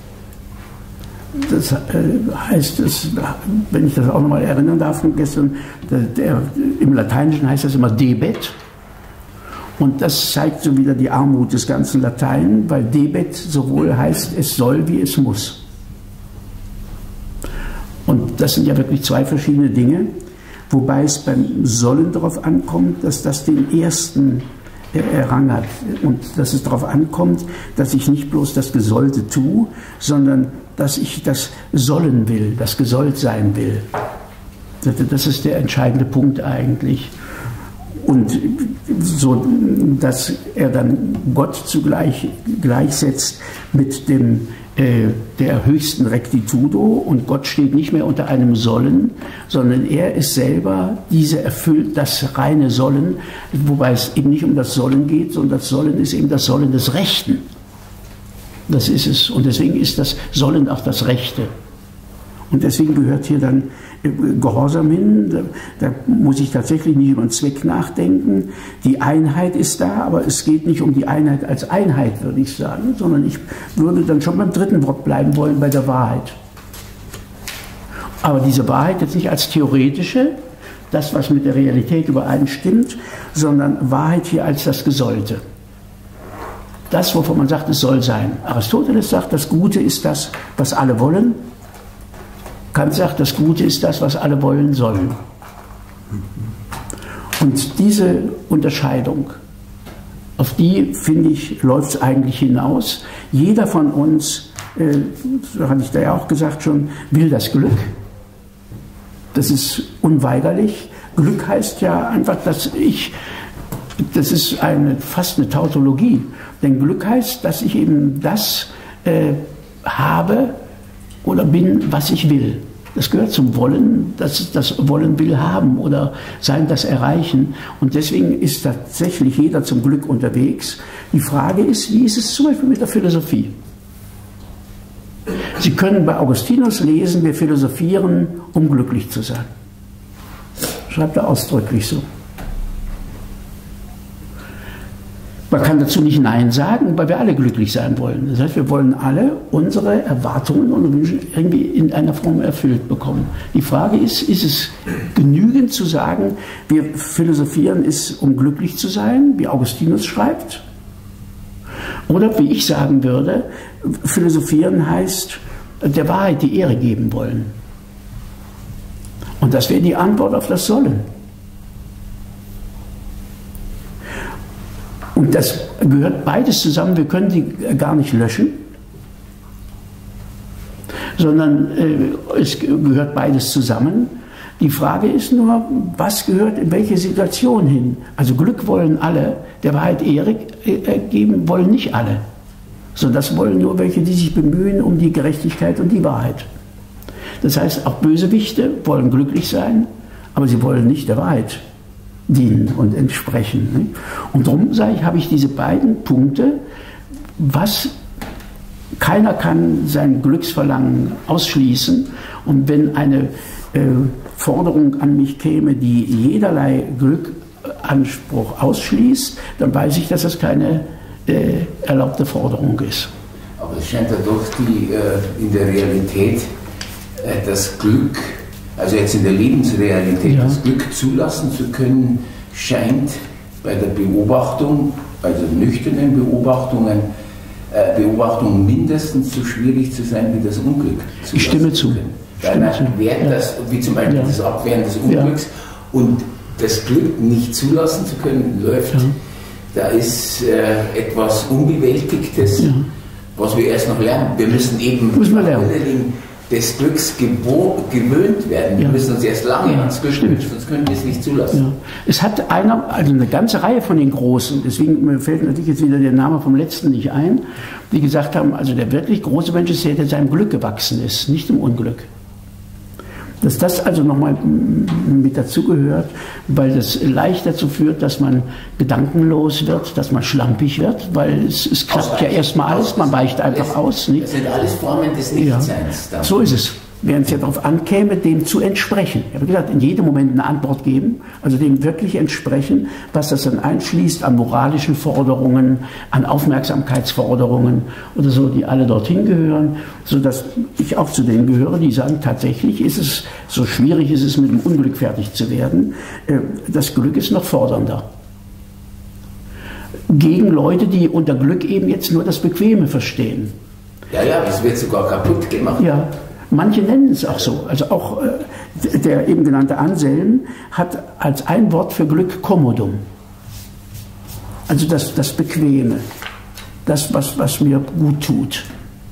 Das heißt, das, wenn ich das auch nochmal erinnern darf von gestern, der, der, im Lateinischen heißt das immer debet. Und das zeigt so wieder die Armut des ganzen Latein, weil debet sowohl heißt, es soll wie es muss. Und das sind ja wirklich zwei verschiedene Dinge, wobei es beim Sollen darauf ankommt, dass das den ersten errang hat und dass es darauf ankommt, dass ich nicht bloß das Gesollte tue, sondern dass ich das sollen will, das gesollt sein will. Das ist der entscheidende Punkt eigentlich. Und so, dass er dann Gott zugleich gleichsetzt mit dem, äh, der höchsten Rectitudo und Gott steht nicht mehr unter einem Sollen, sondern er ist selber diese erfüllt das reine Sollen, wobei es eben nicht um das Sollen geht, sondern das Sollen ist eben das Sollen des Rechten. Das ist es. Und deswegen ist das Sollen auch das Rechte. Und deswegen gehört hier dann Gehorsam hin. Da, da muss ich tatsächlich nicht über den Zweck nachdenken. Die Einheit ist da, aber es geht nicht um die Einheit als Einheit, würde ich sagen, sondern ich würde dann schon beim dritten Wort bleiben wollen, bei der Wahrheit. Aber diese Wahrheit jetzt nicht als theoretische, das, was mit der Realität übereinstimmt, sondern Wahrheit hier als das Gesollte. Das, wovon man sagt, es soll sein. Aristoteles sagt, das Gute ist das, was alle wollen. Kant sagt, das Gute ist das, was alle wollen sollen. Und diese Unterscheidung, auf die, finde ich, läuft es eigentlich hinaus. Jeder von uns, äh, so hatte ich da ja auch gesagt schon, will das Glück. Das ist unweigerlich. Glück heißt ja einfach, dass ich, das ist eine, fast eine Tautologie. Denn Glück heißt, dass ich eben das äh, habe oder bin, was ich will. Das gehört zum Wollen, das, das Wollen will haben oder sein, das erreichen. Und deswegen ist tatsächlich jeder zum Glück unterwegs. Die Frage ist, wie ist es zum Beispiel mit der Philosophie? Sie können bei Augustinus lesen, wir philosophieren, um glücklich zu sein. Schreibt er ausdrücklich so. Man kann dazu nicht Nein sagen, weil wir alle glücklich sein wollen. Das heißt, wir wollen alle unsere Erwartungen und Wünsche irgendwie in einer Form erfüllt bekommen. Die Frage ist, ist es genügend zu sagen, wir philosophieren ist, um glücklich zu sein, wie Augustinus schreibt? Oder wie ich sagen würde, philosophieren heißt, der Wahrheit die Ehre geben wollen. Und das wäre die Antwort auf das Sollen. Und das gehört beides zusammen, wir können die gar nicht löschen, sondern äh, es gehört beides zusammen. Die Frage ist nur, was gehört in welche Situation hin? Also Glück wollen alle, der Wahrheit Ehre äh, geben wollen nicht alle. So, das wollen nur welche, die sich bemühen um die Gerechtigkeit und die Wahrheit. Das heißt, auch Bösewichte wollen glücklich sein, aber sie wollen nicht der Wahrheit dienen und entsprechen. Und darum sage ich, habe ich diese beiden Punkte, was keiner kann sein Glücksverlangen ausschließen, und wenn eine äh, Forderung an mich käme, die jederlei Glückanspruch ausschließt, dann weiß ich, dass das keine äh, erlaubte Forderung ist. Aber es scheint ja doch die, äh, in der Realität äh, das Glück, also jetzt in der Lebensrealität, ja, das Glück zulassen zu können, scheint bei der Beobachtung, bei den nüchternen Beobachtungen, äh, Beobachtungen mindestens so schwierig zu sein wie das Unglück zulassen ich stimme zu. können. Weil man wehrt ja. das, wie zum Beispiel ja. das Abwehren des Unglücks, ja. und das Glück nicht zulassen zu können, läuft, ja. da ist äh, etwas Unbewältigtes, ja. was wir erst noch lernen. Wir müssen eben Muss man lernen. des Glücks gewöhnt werden. Wir ja. müssen uns erst lange ja, ans Glück gewöhnen, sonst können wir es nicht zulassen. Ja. Es hat einer, also eine ganze Reihe von den Großen, deswegen fällt natürlich jetzt wieder der Name vom letzten nicht ein, die gesagt haben, also der wirklich große Mensch ist der, der seinem Glück gewachsen ist, nicht im Unglück. Dass das also nochmal mit dazugehört, weil das leicht dazu führt, dass man gedankenlos wird, dass man schlampig wird, weil es, es klappt ja erstmal alles, man weicht einfach aus. Nicht? Das sind alles Formen des Nichtseins. Ja, so ist es. Während es ja darauf ankäme, dem zu entsprechen. Ich habe gesagt, in jedem Moment eine Antwort geben, also dem wirklich entsprechen, was das dann einschließt an moralischen Forderungen, an Aufmerksamkeitsforderungen oder so, die alle dorthin gehören, sodass ich auch zu denen gehöre, die sagen, tatsächlich ist es, so schwierig ist es, mit dem Unglück fertig zu werden, das Glück ist noch fordernder. Gegen Leute, die unter Glück eben jetzt nur das Bequeme verstehen. Ja, ja, das wird sogar kaputt gemacht. Ja. Manche nennen es auch so. Also auch äh, der eben genannte Anselm hat als ein Wort für Glück Commodum. Also das, das Bequeme, das, was, was mir gut tut.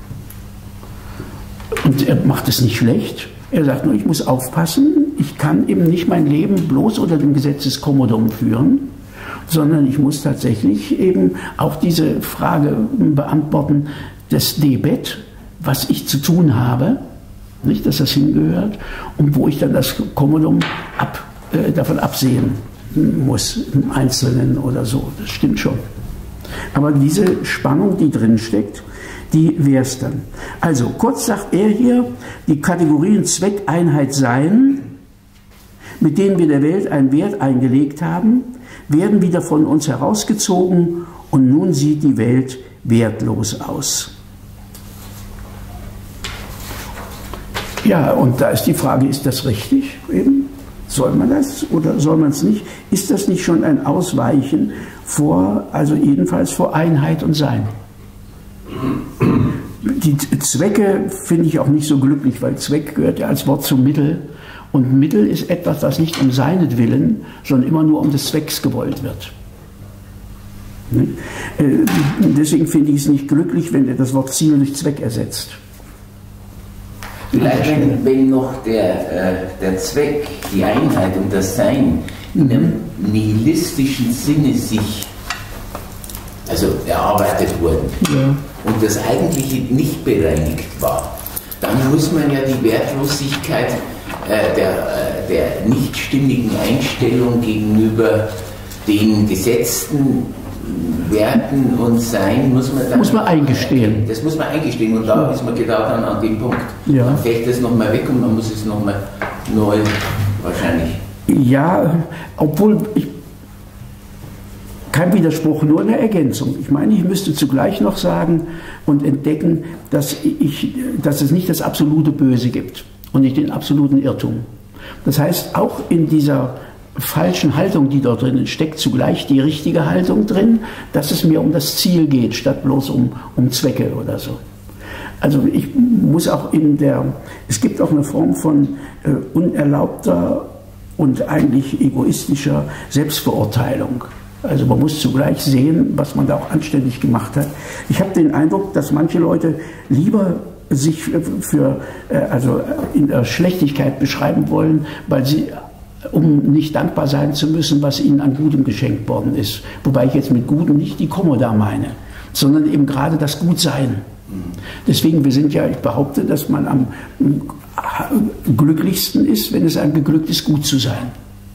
Und er macht es nicht schlecht. Er sagt nur, ich muss aufpassen, ich kann eben nicht mein Leben bloß unter dem Gesetz des Commodum führen, sondern ich muss tatsächlich eben auch diese Frage beantworten des Debet, was ich zu tun habe, nicht, dass das hingehört, und wo ich dann das Commodum ab, äh, davon absehen muss, im Einzelnen oder so. Das stimmt schon. Aber diese Spannung, die drin steckt, die wäre es dann. Also kurz sagt er hier, die Kategorien Zweck, Einheit, Sein, mit denen wir der Welt einen Wert eingelegt haben, werden wieder von uns herausgezogen und nun sieht die Welt wertlos aus. Ja, und da ist die Frage, ist das richtig eben? Soll man das oder soll man es nicht? Ist das nicht schon ein Ausweichen vor, also jedenfalls vor Einheit und Sein? Die Zwecke finde ich auch nicht so glücklich, weil Zweck gehört ja als Wort zum Mittel. Und Mittel ist etwas, das nicht um seinetwillen, sondern immer nur um des Zwecks gewollt wird. Deswegen finde ich es nicht glücklich, wenn er das Wort Ziel durch Zweck ersetzt. Vielleicht, wenn, wenn noch der, äh, der Zweck, die Einheit und das Sein in einem nihilistischen Sinne sich also erarbeitet wurden, ja, und das Eigentliche nicht bereinigt war, dann muss man ja die Wertlosigkeit äh, der, äh, der nicht stimmigen Einstellung gegenüber den gesetzten Werten und Sein muss man dann... Muss man eingestehen. Das muss man eingestehen und da ja. ist man genau dann an dem Punkt. Ja. Dann fällt das nochmal weg und man muss es nochmal neu wahrscheinlich... Ja, obwohl ich... Kein Widerspruch, nur eine Ergänzung. Ich meine, ich müsste zugleich noch sagen und entdecken, dass, ich, dass es nicht das absolute Böse gibt und nicht den absoluten Irrtum. Das heißt, auch in dieser falschen Haltung, die dort drinnen steckt, zugleich die richtige Haltung drin, dass es mir um das Ziel geht, statt bloß um, um Zwecke oder so. Also ich muss auch in der, es gibt auch eine Form von äh, unerlaubter und eigentlich egoistischer Selbstverurteilung. Also man muss zugleich sehen, was man da auch anständig gemacht hat. Ich habe den Eindruck, dass manche Leute lieber sich für, äh, also in der Schlechtigkeit beschreiben wollen, weil sie, um nicht dankbar sein zu müssen, was ihnen an Gutem geschenkt worden ist. Wobei ich jetzt mit Gutem nicht die Kommoda meine, sondern eben gerade das Gutsein. Deswegen, wir sind ja, ich behaupte, dass man am glücklichsten ist, wenn es einem geglückt ist, gut zu sein.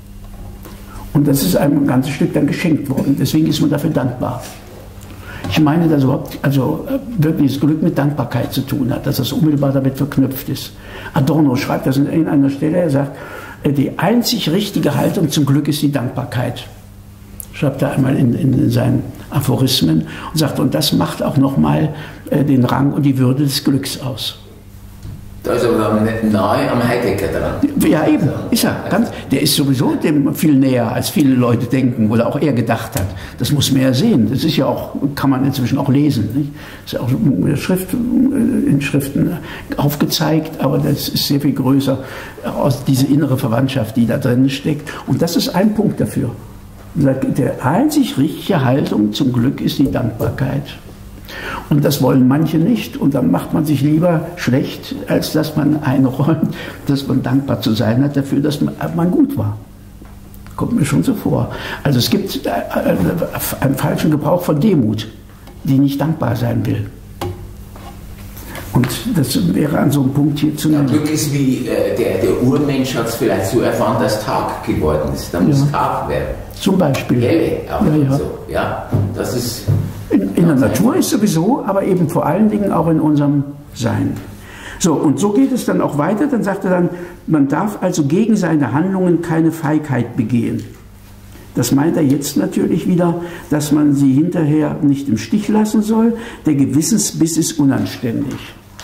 Und das ist einem ein ganzes Stück dann geschenkt worden. Deswegen ist man dafür dankbar. Ich meine, dass überhaupt also wirklich das Glück mit Dankbarkeit zu tun hat, dass das unmittelbar damit verknüpft ist. Adorno schreibt das an einer Stelle, er sagt, die einzig richtige Haltung zum Glück ist die Dankbarkeit. Schreibt er einmal in, in seinen Aphorismen und sagt, und das macht auch nochmal den Rang und die Würde des Glücks aus. Da ist aber nicht nahe am Heidegger dran. Ja, eben, ist er. Ganz, der ist sowieso dem viel näher, als viele Leute denken oder auch er gedacht hat. Das muss man ja sehen. Das ist ja auch, kann man inzwischen auch lesen. Nicht? Das ist auch in, Schrift, in Schriften aufgezeigt, aber das ist sehr viel größer, aus diese innere Verwandtschaft, die da drin steckt. Und das ist ein Punkt dafür. Der einzig richtige Haltung zum Glück ist die Dankbarkeit. Und das wollen manche nicht und dann macht man sich lieber schlecht, als dass man einräumt, dass man dankbar zu sein hat dafür, dass man, man gut war. Kommt mir schon so vor. Also es gibt einen falschen Gebrauch von Demut, die nicht dankbar sein will. Und das wäre an so einem Punkt hier zu nennen. Ja, Glück ist wie äh, der, der Urmensch hat es vielleicht so erfahren, dass Tag geworden ist. Da muss ja Tag werden. Zum Beispiel. Helle, auch ja, ja. So. Ja, das ist... In, in der Natur ist sowieso, aber eben vor allen Dingen auch in unserem Sein. So, und so geht es dann auch weiter. Dann sagt er dann, man darf also gegen seine Handlungen keine Feigheit begehen. Das meint er jetzt natürlich wieder, dass man sie hinterher nicht im Stich lassen soll. Der Gewissensbiss ist unanständig.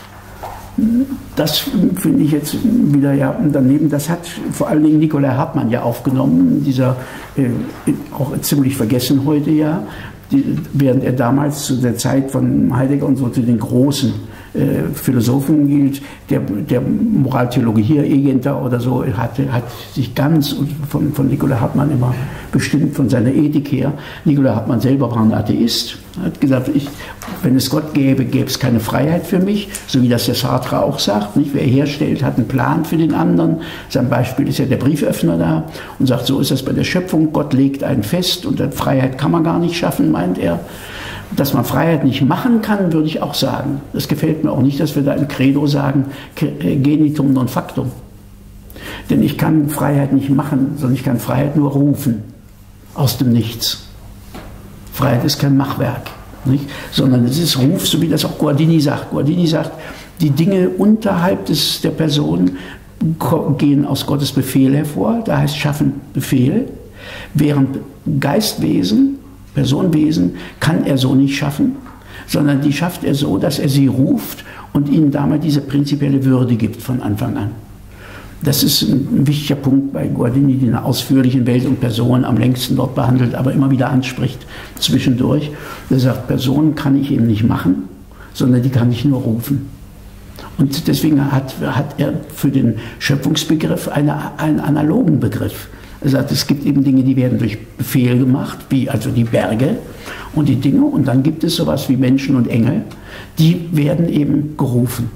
Das finde ich jetzt wieder ja daneben. Das hat vor allen Dingen Nicolai Hartmann ja aufgenommen, dieser äh, auch ziemlich vergessen heute ja. Die, während er damals zu der Zeit von Heidegger und so zu den großen äh, Philosophen gilt, der, der Moraltheologie hier, Egenter oder so, hat, hat sich ganz von, von Nicolai Hartmann immer bestimmt, von seiner Ethik her. Nicolai Hartmann selber war ein Atheist, hat gesagt, ich, wenn es Gott gäbe, gäbe es keine Freiheit für mich, so wie das der Sartre auch sagt. Nicht? Wer herstellt, hat einen Plan für den anderen. Sein Beispiel ist ja der Brieföffner da und sagt, so ist das bei der Schöpfung, Gott legt einen fest und dann Freiheit kann man gar nicht schaffen, meint er. Dass man Freiheit nicht machen kann, würde ich auch sagen. Das gefällt mir auch nicht, dass wir da im Credo sagen, genitum non factum. Denn ich kann Freiheit nicht machen, sondern ich kann Freiheit nur rufen, aus dem Nichts. Freiheit ist kein Machwerk. nicht? Sondern es ist Ruf, so wie das auch Guardini sagt. Guardini sagt, die Dinge unterhalb des, der Person gehen aus Gottes Befehl hervor, da heißt Schaffen Befehl, während Geistwesen, Personenwesen, kann er so nicht schaffen, sondern die schafft er so, dass er sie ruft und ihnen damit diese prinzipielle Würde gibt von Anfang an. Das ist ein wichtiger Punkt bei Guardini, den er ausführlich in Welt und Person am längsten dort behandelt, aber immer wieder anspricht zwischendurch. Er sagt, Personen kann ich eben nicht machen, sondern die kann ich nur rufen. Und deswegen hat, hat er für den Schöpfungsbegriff eine, einen analogen Begriff. Er sagt, es gibt eben Dinge, die werden durch Befehl gemacht, wie also die Berge und die Dinge. Und dann gibt es sowas wie Menschen und Engel, die werden eben gerufen.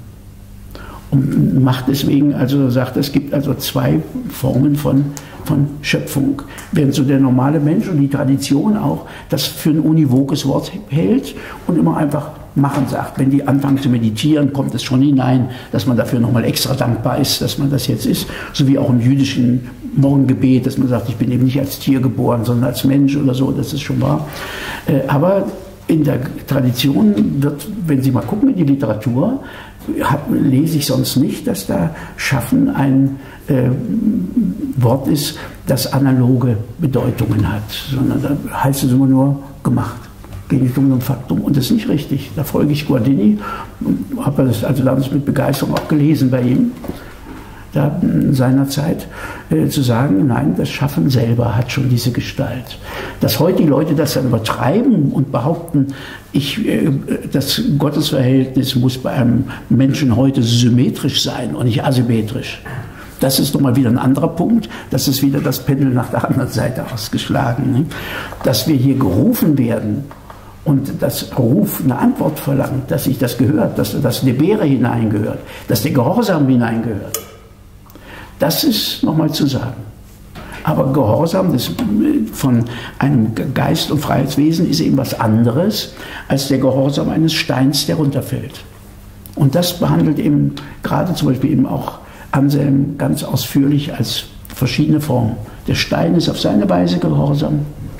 Und macht deswegen, also sagt, es gibt also zwei Formen von, von Schöpfung. Während so der normale Mensch und die Tradition auch das für ein univoges Wort hält und immer einfach machen sagt. Wenn die anfangen zu meditieren, kommt es schon hinein, dass man dafür nochmal extra dankbar ist, dass man das jetzt ist. So wie auch im jüdischen Morgengebet, dass man sagt, ich bin eben nicht als Tier geboren, sondern als Mensch oder so, das ist schon wahr. Aber in der Tradition wird, wenn Sie mal gucken in die Literatur, hat, lese ich sonst nicht, dass da Schaffen ein äh, Wort ist, das analoge Bedeutungen hat, sondern da heißt es immer nur gemacht. Genitum und Faktum. Und das ist nicht richtig. Da folge ich Guardini, habe das also damals mit Begeisterung auch gelesen bei ihm, da seinerzeit, äh, zu sagen, nein, das Schaffen selber hat schon diese Gestalt. Dass heute die Leute das dann übertreiben und behaupten, ich, äh, das Gottesverhältnis muss bei einem Menschen heute symmetrisch sein und nicht asymmetrisch. Das ist nochmal wieder ein anderer Punkt. Das ist wieder das Pendel nach der anderen Seite ausgeschlagen. Ne? Dass wir hier gerufen werden und das Ruf eine Antwort verlangt, dass sich das gehört, dass das Lebere hineingehört, dass der Gehorsam hineingehört. Das ist nochmal zu sagen. Aber Gehorsam das von einem Geist- und Freiheitswesen ist eben was anderes als der Gehorsam eines Steins, der runterfällt. Und das behandelt eben gerade zum Beispiel eben auch Anselm ganz ausführlich als verschiedene Formen. Der Stein ist auf seine Weise gehorsam,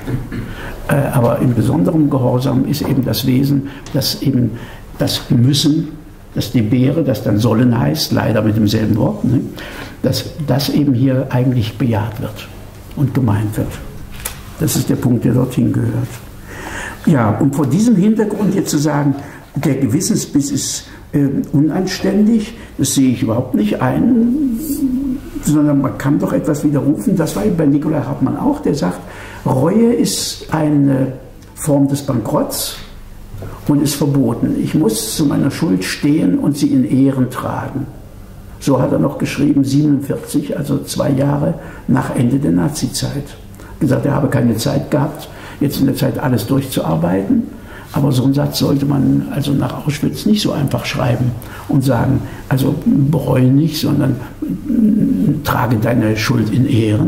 äh, aber in besonderem Gehorsam ist eben das Wesen, das eben das Müssen, das Debere, das dann sollen heißt, leider mit demselben Wort, ne, dass das eben hier eigentlich bejaht wird und gemeint wird. Das ist der Punkt, der dorthin gehört. Ja, und vor diesem Hintergrund jetzt zu sagen, der Gewissensbiss ist äh, unanständig, das sehe ich überhaupt nicht ein, sondern man kann doch etwas widerrufen. Das war eben bei Nikolai Hartmann auch, der sagt, Reue ist eine Form des Bankrotts und ist verboten. Ich muss zu meiner Schuld stehen und sie in Ehren tragen. So hat er noch geschrieben, siebenundvierzig, also zwei Jahre nach Ende der Nazizeit. Gesagt, er habe keine Zeit gehabt, jetzt in der Zeit alles durchzuarbeiten. Aber so einen Satz sollte man also nach Auschwitz nicht so einfach schreiben und sagen, also bereue nicht, sondern trage deine Schuld in Ehren.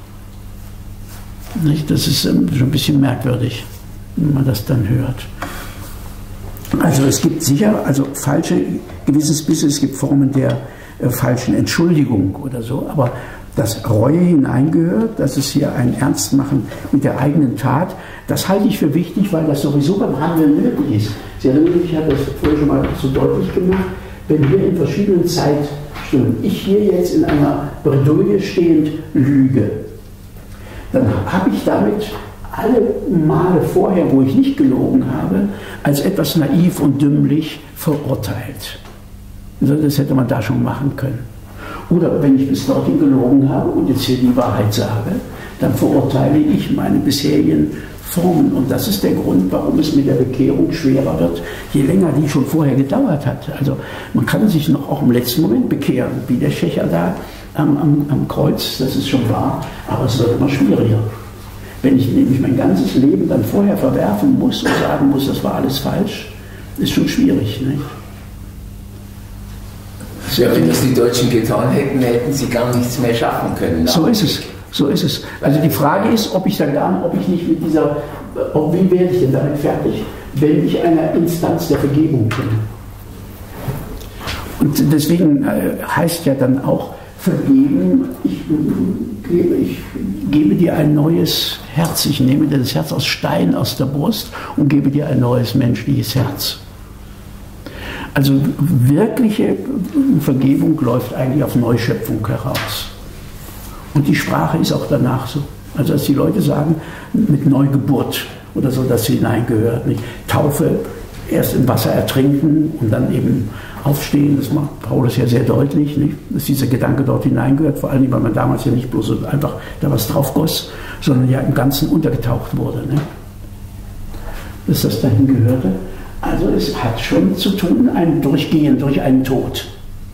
Nicht? Das ist schon ein bisschen merkwürdig, wenn man das dann hört. Also es gibt sicher also falsche Gewissensbisse, es gibt Formen der äh, falschen Entschuldigung oder so, aber dass Reue hineingehört, dass es hier ein Ernstmachen mit der eigenen Tat, das halte ich für wichtig, weil das sowieso beim Handeln nötig ist. Sie erinnern sich, ich habe das vorher schon mal so deutlich gemacht, wenn wir in verschiedenen Zeitstunden, ich hier jetzt in einer Bredouille stehend lüge, dann habe ich damit alle Male vorher, wo ich nicht gelogen habe, als etwas naiv und dümmlich verurteilt. Das hätte man da schon machen können. Oder wenn ich bis dorthin gelogen habe und jetzt hier die Wahrheit sage, dann verurteile ich meine bisherigen Formen. Und das ist der Grund, warum es mit der Bekehrung schwerer wird, je länger die schon vorher gedauert hat. Also man kann sich noch auch im letzten Moment bekehren, wie der Schächer da am, am, am Kreuz, das ist schon wahr, aber es wird immer schwieriger. Wenn ich nämlich mein ganzes Leben dann vorher verwerfen muss und sagen muss, das war alles falsch, ist schon schwierig. Nicht? Ja, wenn das die Deutschen getan hätten, hätten sie gar nichts mehr schaffen können. So ist es. So ist es. Also die Frage ist, ob ich dann gar, ob ich nicht mit dieser, ob, wie werde ich denn damit fertig, wenn ich einer Instanz der Vergebung bin. Und deswegen äh, heißt ja dann auch vergeben, ich gebe, ich gebe dir ein neues Herz, ich nehme dir das Herz aus Stein aus der Brust und gebe dir ein neues menschliches Herz. Also wirkliche Vergebung läuft eigentlich auf Neuschöpfung heraus. Und die Sprache ist auch danach so. Also dass die Leute sagen, mit Neugeburt oder so, dass sie hineingehört. Nicht? Taufe, erst im Wasser ertrinken und dann eben aufstehen, das macht Paulus ja sehr deutlich, nicht? Dass dieser Gedanke dort hineingehört, vor allem, weil man damals ja nicht bloß einfach da was drauf goss, sondern ja im Ganzen untergetaucht wurde. Nicht? Dass das dahin gehörte. Also es hat schon zu tun, ein Durchgehen durch einen Tod.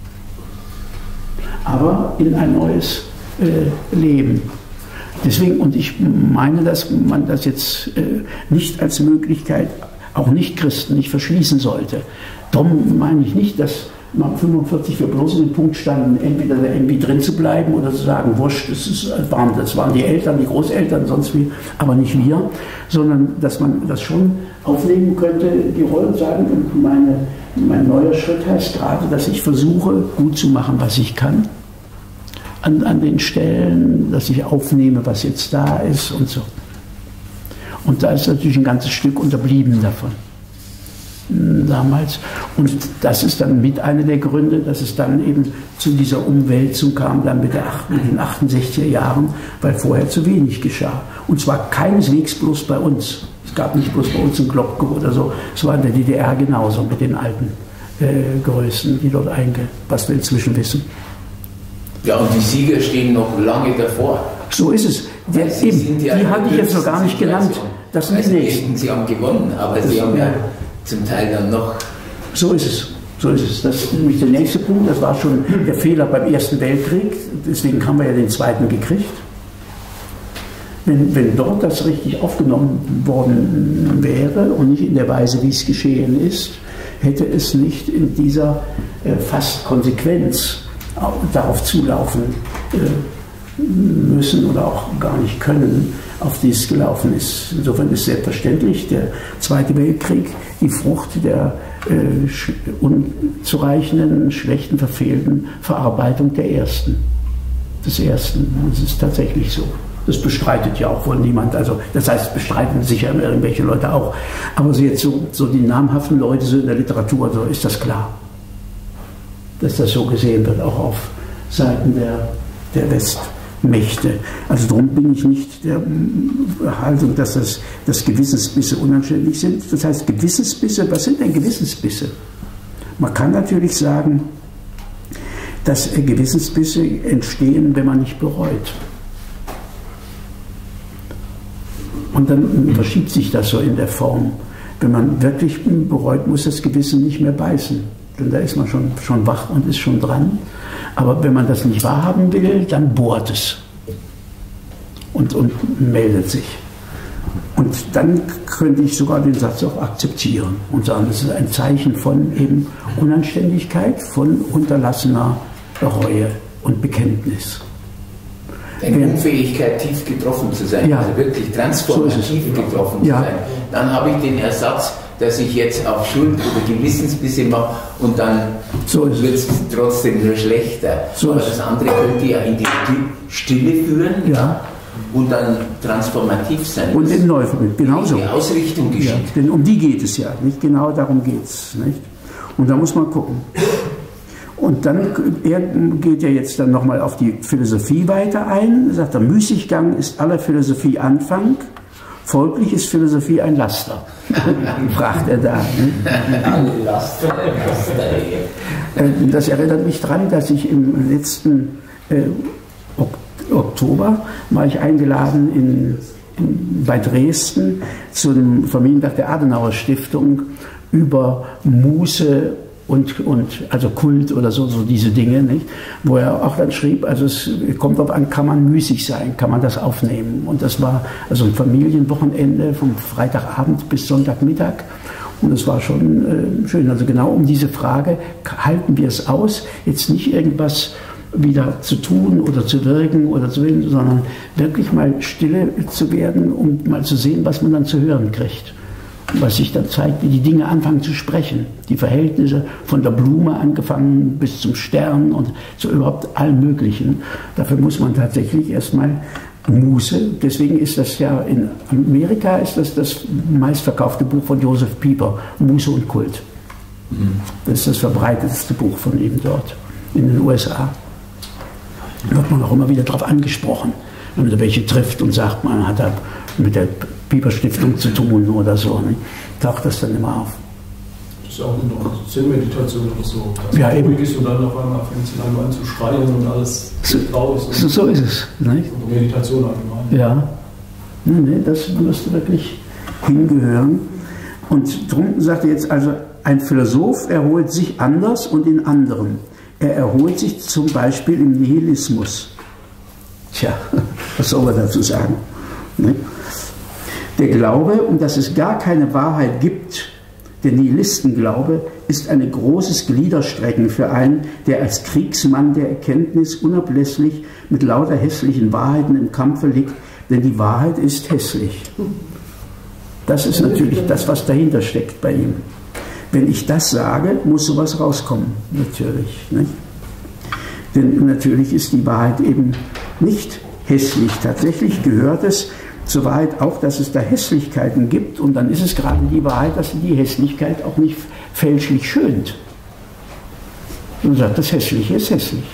Aber in ein neues äh, Leben. Deswegen, und ich meine, dass man das jetzt äh, nicht als Möglichkeit, auch Nicht-Christen, nicht verschließen sollte. Darum meine ich nicht, dass man fünfundvierzig für bloß in den Punkt standen, entweder da irgendwie drin zu bleiben oder zu sagen, wurscht, das, ist, das, waren, das waren die Eltern, die Großeltern, sonst wie, aber nicht wir, sondern dass man das schon aufnehmen könnte, die Rolle und sagen, und meine, mein neuer Schritt heißt gerade, dass ich versuche, gut zu machen, was ich kann. An, an den Stellen, dass ich aufnehme, was jetzt da ist und so. Und da ist natürlich ein ganzes Stück unterblieben davon damals. Und das ist dann mit einer der Gründe, dass es dann eben zu dieser Umwälzung kam, dann mit, der, mit den achtundsechziger Jahren, weil vorher zu wenig geschah. Und zwar keineswegs bloß bei uns. Es gab nicht bloß bei uns einen Globko oder so, es war in der D D R genauso mit den alten äh, Größen, die dort eingepasst wir inzwischen wissen. Ja, und die Sieger stehen noch lange davor. So ist es. Der, eben, die, die hatte ich jetzt noch gar nicht genannt. Das sind also die nächsten. Sie haben gewonnen, aber das Sie haben ja zum Teil dann noch... So ist es. So ist es. Das ist nämlich der nächste Punkt. Das war schon der Fehler beim Ersten Weltkrieg. Deswegen haben wir ja den Zweiten gekriegt. Wenn, wenn dort das richtig aufgenommen worden wäre und nicht in der Weise, wie es geschehen ist, hätte es nicht in dieser äh, fast Konsequenz darauf zulaufen äh, müssen oder auch gar nicht können, auf die es gelaufen ist. Insofern ist selbstverständlich der Zweite Weltkrieg die Frucht der äh, unzureichenden, schlechten, verfehlten Verarbeitung der ersten. Des ersten. Das ist tatsächlich so. Das bestreitet ja auch wohl niemand. Also, das heißt, bestreiten sicher irgendwelche Leute auch. Aber so jetzt so, so die namhaften Leute so in der Literatur, so ist das klar. Dass das so gesehen wird, auch auf Seiten der, der Westmächte. Also darum bin ich nicht der Haltung, dass das dass Gewissensbisse unanständig sind. Das heißt, Gewissensbisse, was sind denn Gewissensbisse? Man kann natürlich sagen, dass Gewissensbisse entstehen, wenn man nicht bereut. Und dann verschiebt sich das so in der Form. Wenn man wirklich bereut, muss das Gewissen nicht mehr beißen. Denn da ist man schon, schon wach und ist schon dran. Aber wenn man das nicht wahrhaben will, dann bohrt es und, und meldet sich. Und dann könnte ich sogar den Satz auch akzeptieren und sagen, das ist ein Zeichen von eben Unanständigkeit, von unterlassener Reue und Bekenntnis. Eine Unfähigkeit, tief getroffen zu sein, ja, also wirklich transformativ so getroffen zu ja. sein. Dann habe ich den Ersatz, dass ich jetzt auf Schuld oder Gewissensbisse mache und dann so wird es trotzdem nur schlechter. So Aber das andere könnte ja in die Stille führen ja. und dann transformativ sein. Und im Neufeld, genauso. Die Ausrichtung geschieht. Ja, denn um die geht es ja, nicht genau darum geht es. Und da muss man gucken. Und dann, er geht ja jetzt dann nochmal auf die Philosophie weiter ein, sagt er, Müßiggang ist aller Philosophie Anfang, folglich ist Philosophie ein Laster, fragt er da. Ne? Laster, Laster. Das erinnert mich daran, dass ich im letzten äh, Oktober war ich eingeladen in, in, bei Dresden zu dem Familientag der Adenauer Stiftung über Muße Und, und also Kult oder so, so diese Dinge, nicht? Wo er auch dann schrieb, also es kommt darauf an, kann man müßig sein, kann man das aufnehmen. Und das war also ein Familienwochenende vom Freitagabend bis Sonntagmittag. Und es war schon äh, schön. Also genau um diese Frage, halten wir es aus, jetzt nicht irgendwas wieder zu tun oder zu wirken oder zu reden, sondern wirklich mal stille zu werden, um mal zu sehen, was man dann zu hören kriegt. was sich dann zeigt, wie die Dinge anfangen zu sprechen. Die Verhältnisse von der Blume angefangen bis zum Stern und zu überhaupt allem Möglichen. Dafür muss man tatsächlich erstmal Muße. Deswegen ist das ja in Amerika ist das das meistverkaufte Buch von Joseph Pieper, Muße und Kult. Das ist das verbreitetste Buch von ihm dort in den U S A. Da wird man auch immer wieder darauf angesprochen, wenn man welche trifft und sagt, man hat da mit der Pieper-Stiftung zu tun oder so. Ne? Taucht das dann immer auf. Das ist ja auch eine Zen-Meditation oder so. Das ja, eben. Ist und dann auf einmal fängt es an zu schreien und alles so, raus. Und so, so ist es. Ne? Und Meditation allgemein. Ja, ne, ne, das müsste wirklich hingehören. Und drum sagt er jetzt also, ein Philosoph erholt sich anders und in anderem. Er erholt sich zum Beispiel im Nihilismus. Tja, was soll man dazu sagen? Ne? Der Glaube, dass es gar keine Wahrheit gibt, der Nihilistenglaube, ist ein großes Gliederstrecken für einen, der als Kriegsmann der Erkenntnis unablässlich mit lauter hässlichen Wahrheiten im Kampfe liegt, denn die Wahrheit ist hässlich. Das ist natürlich das, was dahinter steckt bei ihm. Wenn ich das sage, muss sowas rauskommen, natürlich. Nicht? Denn natürlich ist die Wahrheit eben nicht hässlich. Tatsächlich gehört es zur Wahrheit auch, dass es da Hässlichkeiten gibt, und dann ist es gerade die Wahrheit, dass sie die Hässlichkeit auch nicht fälschlich schönt. Und sagt, das Hässliche ist hässlich.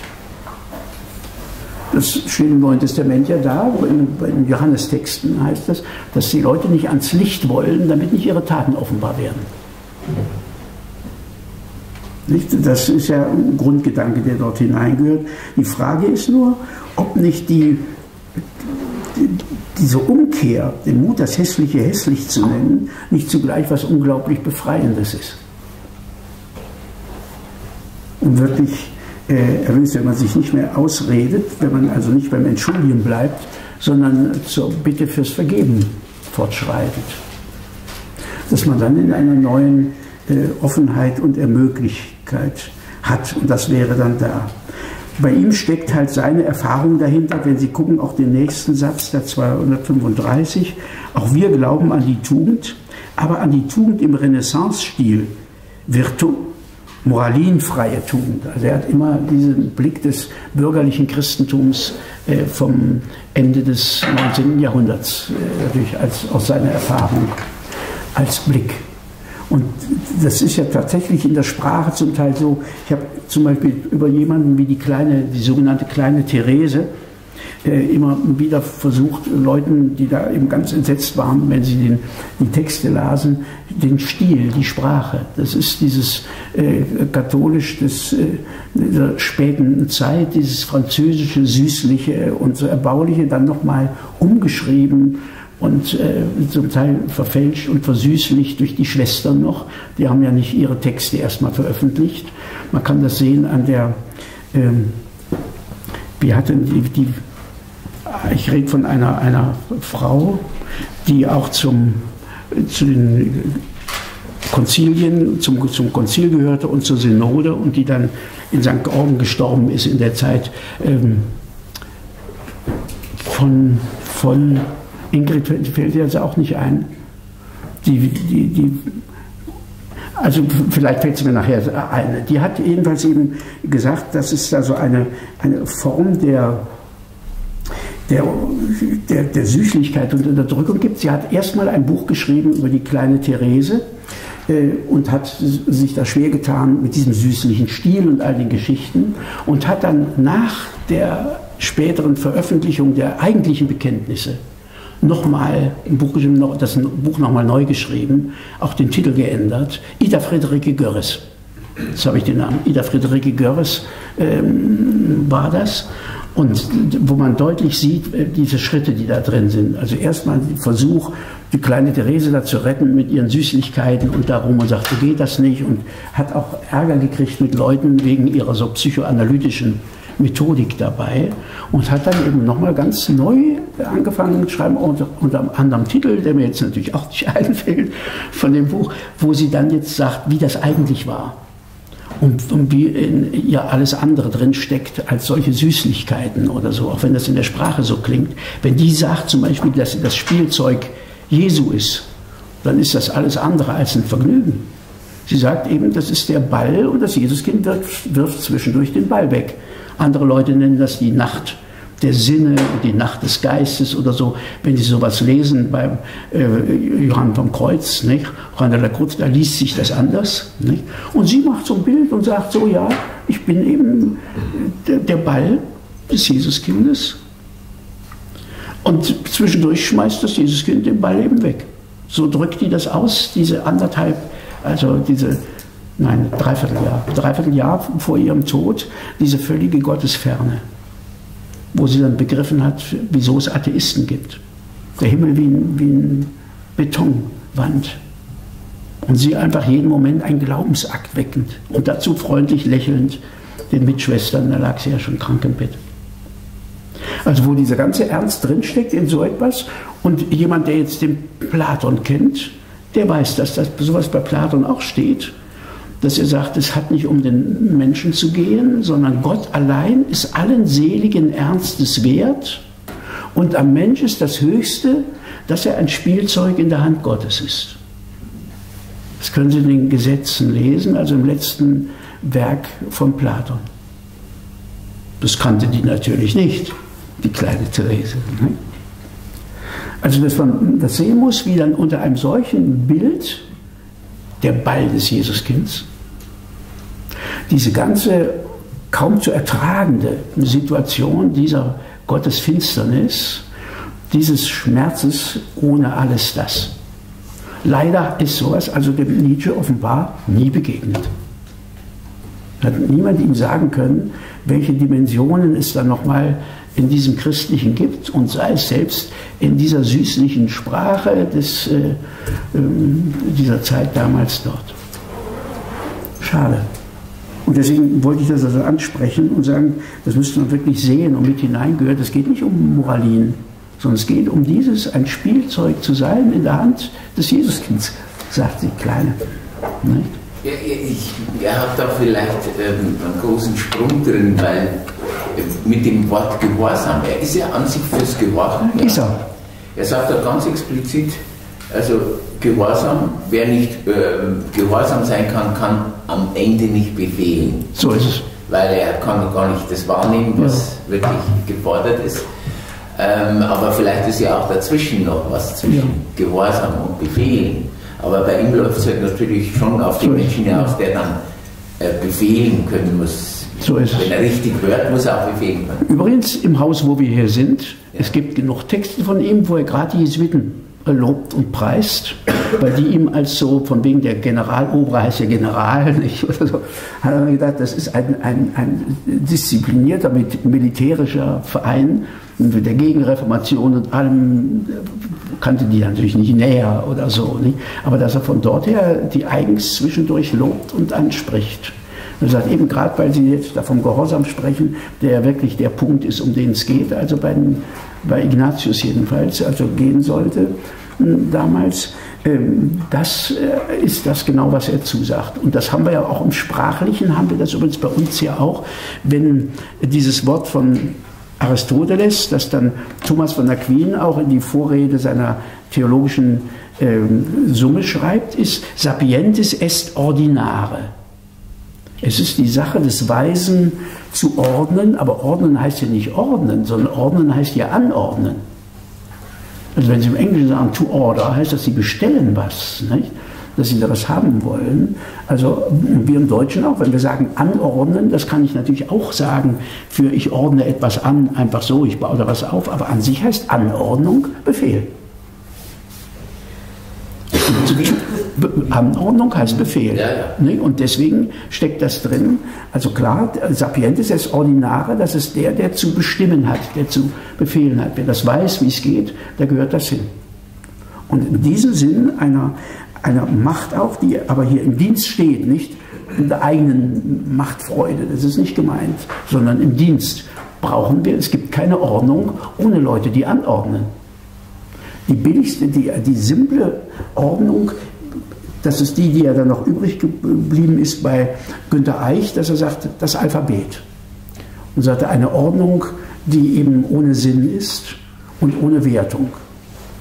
Das steht im Neuen Testament ja da, in, in Johannestexten heißt das, dass die Leute nicht ans Licht wollen, damit nicht ihre Taten offenbar werden. Nicht? Das ist ja ein Grundgedanke, der dort hineingehört. Die Frage ist nur, ob nicht die, die, diese Umkehr, den Mut, das Hässliche hässlich zu nennen, nicht zugleich was unglaublich Befreiendes ist. Und wirklich äh, erlöst, wenn man sich nicht mehr ausredet, wenn man also nicht beim Entschuldigen bleibt, sondern zur Bitte fürs Vergeben fortschreitet. Dass man dann in einer neuen äh, Offenheit und Ermöglichkeit hat. Und das wäre dann da. Bei ihm steckt halt seine Erfahrung dahinter, wenn Sie gucken, auch den nächsten Satz, der zweihundertfünfunddreißig, auch wir glauben an die Tugend, aber an die Tugend im Renaissance-Stil, Virtu, moralinfreie Tugend. Also er hat immer diesen Blick des bürgerlichen Christentums äh, vom Ende des neunzehnten Jahrhunderts, äh, natürlich als, aus seiner Erfahrung, als Blick. Und das ist ja tatsächlich in der Sprache zum Teil so. Ich habe zum Beispiel über jemanden wie die kleine, die sogenannte kleine Therese, äh, immer wieder versucht, Leuten, die da eben ganz entsetzt waren, wenn sie den, die Texte lasen, den Stil, die Sprache. Das ist dieses äh, katholisch des, äh, der späten Zeit, dieses französische, süßliche und so erbauliche, dann nochmal umgeschrieben und äh, zum Teil verfälscht und versüßlicht durch die Schwestern noch. Die haben ja nicht ihre Texte erstmal veröffentlicht. Man kann das sehen an der, ähm, wie hat denn die, die ich rede von einer, einer Frau, die auch zum, zu den Konzilien, zum, zum Konzil gehörte und zur Synode und die dann in Sankt Georgen gestorben ist in der Zeit ähm, von, von Ingrid fällt dir also auch nicht ein. Die, die, die, also vielleicht fällt es mir nachher ein. Die hat jedenfalls eben gesagt, dass es da so eine, eine Form der, der, der, der Süßlichkeit und Unterdrückung gibt. Sie hat erstmal ein Buch geschrieben über die kleine Therese äh, und hat sich da schwer getan mit diesem süßlichen Stil und all den Geschichten und hat dann nach der späteren Veröffentlichung der eigentlichen Bekenntnisse nochmal ein Buch geschrieben, das Buch nochmal neu geschrieben, auch den Titel geändert, Ida Friederike Görres. Jetzt habe ich den Namen, Ida Friederike Görres ähm, war das. Und wo man deutlich sieht, äh, diese Schritte, die da drin sind. Also erstmal der Versuch, die kleine Therese da zu retten mit ihren Süßlichkeiten und darum und sagt, so geht das nicht. Und hat auch Ärger gekriegt mit Leuten wegen ihrer so psychoanalytischen Methodik dabei und hat dann eben nochmal ganz neu angefangen zu schreiben, unter, unter einem anderen Titel, der mir jetzt natürlich auch nicht einfällt, von dem Buch, wo sie dann jetzt sagt, wie das eigentlich war und, und wie in ihr alles andere drin steckt als solche Süßlichkeiten oder so, auch wenn das in der Sprache so klingt. Wenn die sagt zum Beispiel, dass sie das Spielzeug Jesu ist dann ist das alles andere als ein Vergnügen. Sie sagt eben, das ist der Ball und das Jesuskind wirft, wirft zwischendurch den Ball weg. Andere Leute nennen das die Nacht der Sinne, die Nacht des Geistes oder so. Wenn Sie sowas lesen beim äh, Johann vom Kreuz, nicht? Johann de la Cruz, da liest sich das anders. Nicht? Und sie macht so ein Bild und sagt so, ja, ich bin eben der, der Ball des Jesuskindes. Und zwischendurch schmeißt das Jesuskind den Ball eben weg. So drückt die das aus, diese anderthalb, also diese, nein, Dreivierteljahr, Dreivierteljahr vor ihrem Tod, diese völlige Gottesferne, wo sie dann begriffen hat, wieso es Atheisten gibt. Der Himmel wie ein, wie ein Betonwand. Und sie einfach jeden Moment einen Glaubensakt weckend und dazu freundlich lächelnd den Mitschwestern, da lag sie ja schon krank im Bett. Also wo dieser ganze Ernst drinsteckt in so etwas und jemand, der jetzt den Platon kennt, der weiß, dass das sowas bei Platon auch steht, dass er sagt, es hat nicht um den Menschen zu gehen, sondern Gott allein ist allen seligen Ernstes wert und am Mensch ist das Höchste, dass er ein Spielzeug in der Hand Gottes ist. Das können Sie in den Gesetzen lesen, also im letzten Werk von Platon. Das kannte die natürlich nicht, die kleine Therese. Also dass man das sehen muss, wie dann unter einem solchen Bild der Ball des Jesuskinds diese ganze kaum zu ertragende Situation dieser Gottesfinsternis, dieses Schmerzes ohne alles das. Leider ist sowas also dem Nietzsche offenbar nie begegnet. Hat niemand ihm sagen können, welche Dimensionen es dann nochmal in diesem Christlichen gibt und sei es selbst in dieser süßlichen Sprache des, äh, äh, dieser Zeit damals dort. Schade. Und deswegen wollte ich das also ansprechen und sagen, das müsste man wirklich sehen und mit hineingehört. Es geht nicht um Moralin, sondern es geht um dieses, ein Spielzeug zu sein in der Hand des Jesuskinds, sagt die Kleine. Nicht? Ja, ich, er hat da vielleicht ähm, einen großen Sprung drin, weil äh, mit dem Wort Gehorsam, er ist ja an sich fürs Gehorchen. Ja. Ist er. Er sagt da ganz explizit, also Gehorsam, wer nicht äh, gehorsam sein kann, kann am Ende nicht befehlen. So ist es. Weil er kann gar nicht das wahrnehmen, was ja. wirklich gefordert ist. Ähm, aber vielleicht ist ja auch dazwischen noch was zwischen ja. Gehorsam und Befehlen. Aber bei ihm läuft es halt natürlich schon auf den so Menschen hinaus, der dann äh, befehlen können muss. So ist es. Wenn er richtig hört, muss er auch befehlen können. Übrigens im Haus, wo wir hier sind, ja. es gibt genug Texte von ihm, wo er gerade die Jesuiten lobt und preist, weil die ihm als so, von wegen der Generalober heißt ja General, nicht, oder so, hat er gedacht, das ist ein, ein, ein disziplinierter militärischer Verein mit der Gegenreformation und allem, kannte die natürlich nicht näher oder so, nicht? Aber dass er von dort her die eigens zwischendurch lobt und anspricht. Er sagt eben gerade, weil Sie jetzt da vom Gehorsam sprechen, der ja wirklich der Punkt ist, um den es geht, also bei, den, bei Ignatius jedenfalls, also gehen sollte damals, ähm, das äh, ist das genau, was er zusagt. Und das haben wir ja auch im Sprachlichen, haben wir das übrigens bei uns ja auch, wenn dieses Wort von Aristoteles, das dann Thomas von Aquin auch in die Vorrede seiner theologischen ähm, Summe schreibt, ist sapientis est ordinare. Es ist die Sache des Weisen zu ordnen, aber ordnen heißt ja nicht ordnen, sondern ordnen heißt ja anordnen. Also wenn Sie im Englischen sagen to order, heißt das, Sie bestellen was, nicht? Dass Sie da was haben wollen. Also wir im Deutschen auch, wenn wir sagen anordnen, das kann ich natürlich auch sagen für ich ordne etwas an, einfach so, ich baue da was auf, aber an sich heißt Anordnung Befehl. Anordnung heißt Befehl. Ja, ja. Und deswegen steckt das drin. Also klar, Sapientis est ordinare, das ist der, der zu bestimmen hat, der zu befehlen hat. Wer das weiß, wie es geht, da gehört das hin. Und in diesem Sinn einer, einer Macht auch, die aber hier im Dienst steht, nicht in der eigenen Machtfreude, das ist nicht gemeint, sondern im Dienst brauchen wir, es gibt keine Ordnung ohne Leute, die anordnen. Die billigste, die, die simple Ordnung, das ist die, die ja dann noch übrig geblieben ist bei Günter Eich, dass er sagt, das Alphabet. Und sagte, eine Ordnung, die eben ohne Sinn ist und ohne Wertung.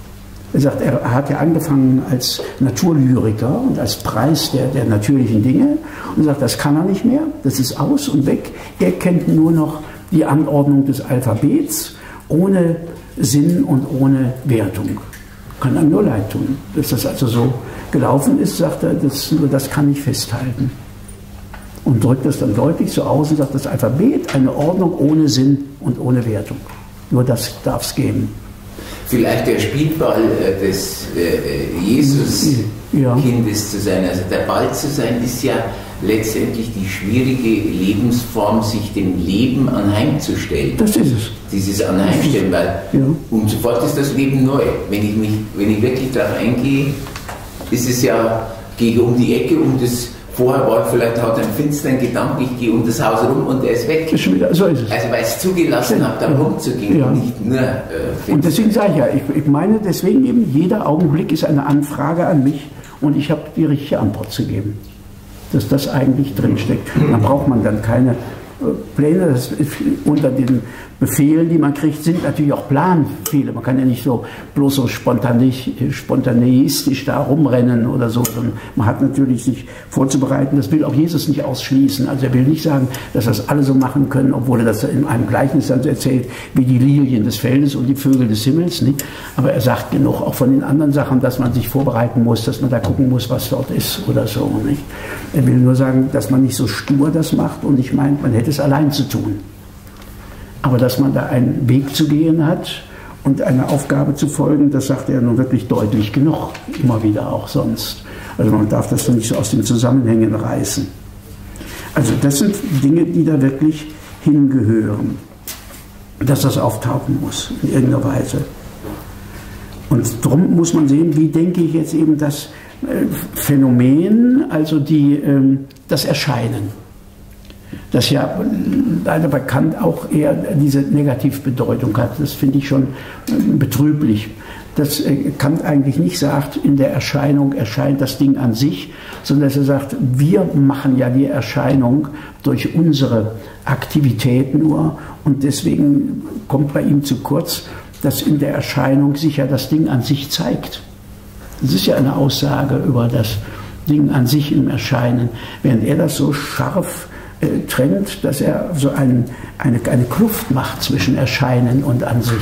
Er sagt, er hat ja angefangen als Naturlyriker und als Preis der, der natürlichen Dinge und sagt, das kann er nicht mehr, das ist aus und weg. Er kennt nur noch die Anordnung des Alphabets ohne Sinn und ohne Wertung. Kann einem nur leid tun, dass das also so gelaufen ist, sagt er, das, nur das kann ich festhalten. Und drückt das dann deutlich so aus und sagt, das Alphabet, eine Ordnung ohne Sinn und ohne Wertung. Nur das darf es geben. Vielleicht der Spielball äh, des äh, Jesus-Kindes ja. zu sein. Also der Ball zu sein ist ja letztendlich die schwierige Lebensform, sich dem Leben anheimzustellen. Das ist es. Dieses Anheimstellen, weil ja. und sofort ist das Leben neu. Wenn ich, mich, wenn ich wirklich darauf eingehe, ist es ja, gehe um die Ecke und das vorher war vielleicht hat ein finsteren Gedanken, ich gehe um das Haus rum und er ist weg. Ist wieder, so ist es. Also weil ich es zugelassen habe, da ja. rumzugehen ja. und nicht nur äh, und deswegen sage ich ja, ich, ich meine deswegen eben, jeder Augenblick ist eine Anfrage an mich und ich habe die richtige Antwort zu geben. Dass das eigentlich drinsteckt. Da braucht man dann keine Pläne. Das ist, unter den Befehlen, die man kriegt, sind natürlich auch Planfehler. Man kann ja nicht so bloß so spontaneistisch da rumrennen oder so. Man hat natürlich sich vorzubereiten. Das will auch Jesus nicht ausschließen. Also er will nicht sagen, dass das alle so machen können, obwohl er das in einem Gleichnis dann so erzählt, wie die Lilien des Feldes und die Vögel des Himmels. Nicht? Aber er sagt genug auch von den anderen Sachen, dass man sich vorbereiten muss, dass man da gucken muss, was dort ist oder so. Nicht? Er will nur sagen, dass man nicht so stur das macht und ich meine, man hätte es allein zu tun. Aber dass man da einen Weg zu gehen hat und einer Aufgabe zu folgen, das sagt er nun wirklich deutlich genug, immer wieder auch sonst. Also man darf das nicht so aus den Zusammenhängen reißen. Also das sind Dinge, die da wirklich hingehören, dass das auftauchen muss in irgendeiner Weise. Und darum muss man sehen, wie denke ich jetzt eben das Phänomen, also die, das Erscheinen. Das ja leider bekannt auch eher diese Negativbedeutung hat. Das finde ich schon betrüblich. Dass Kant eigentlich nicht sagt, in der Erscheinung erscheint das Ding an sich, sondern dass er sagt, wir machen ja die Erscheinung durch unsere Aktivität nur und deswegen kommt bei ihm zu kurz, dass in der Erscheinung sich ja das Ding an sich zeigt. Das ist ja eine Aussage über das Ding an sich im Erscheinen, während er das so scharf äh, trennt, dass er so ein, eine, eine Kluft macht zwischen Erscheinen und an sich.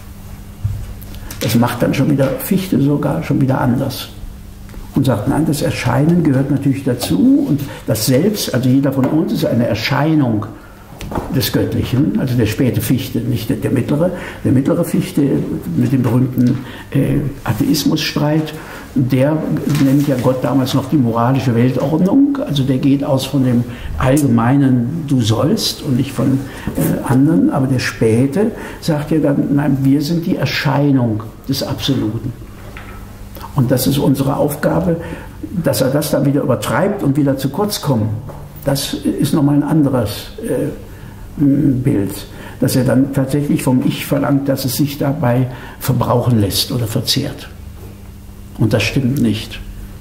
Das macht dann schon wieder Fichte sogar schon wieder anders. Und sagt, nein, das Erscheinen gehört natürlich dazu und das Selbst, also jeder von uns ist eine Erscheinung des Göttlichen, also der späte Fichte, nicht der, der mittlere. Der mittlere Fichte mit dem berühmten äh, Atheismusstreit, der nennt ja Gott damals noch die moralische Weltordnung, also der geht aus von dem allgemeinen Du sollst und nicht von äh, anderen, aber der späte sagt ja dann, nein, wir sind die Erscheinung des Absoluten. Und das ist unsere Aufgabe, dass er das dann wieder übertreibt und wieder zu kurz kommt. Das ist nochmal ein anderes äh, Bild, dass er dann tatsächlich vom Ich verlangt, dass es sich dabei verbrauchen lässt oder verzehrt. Und das stimmt nicht.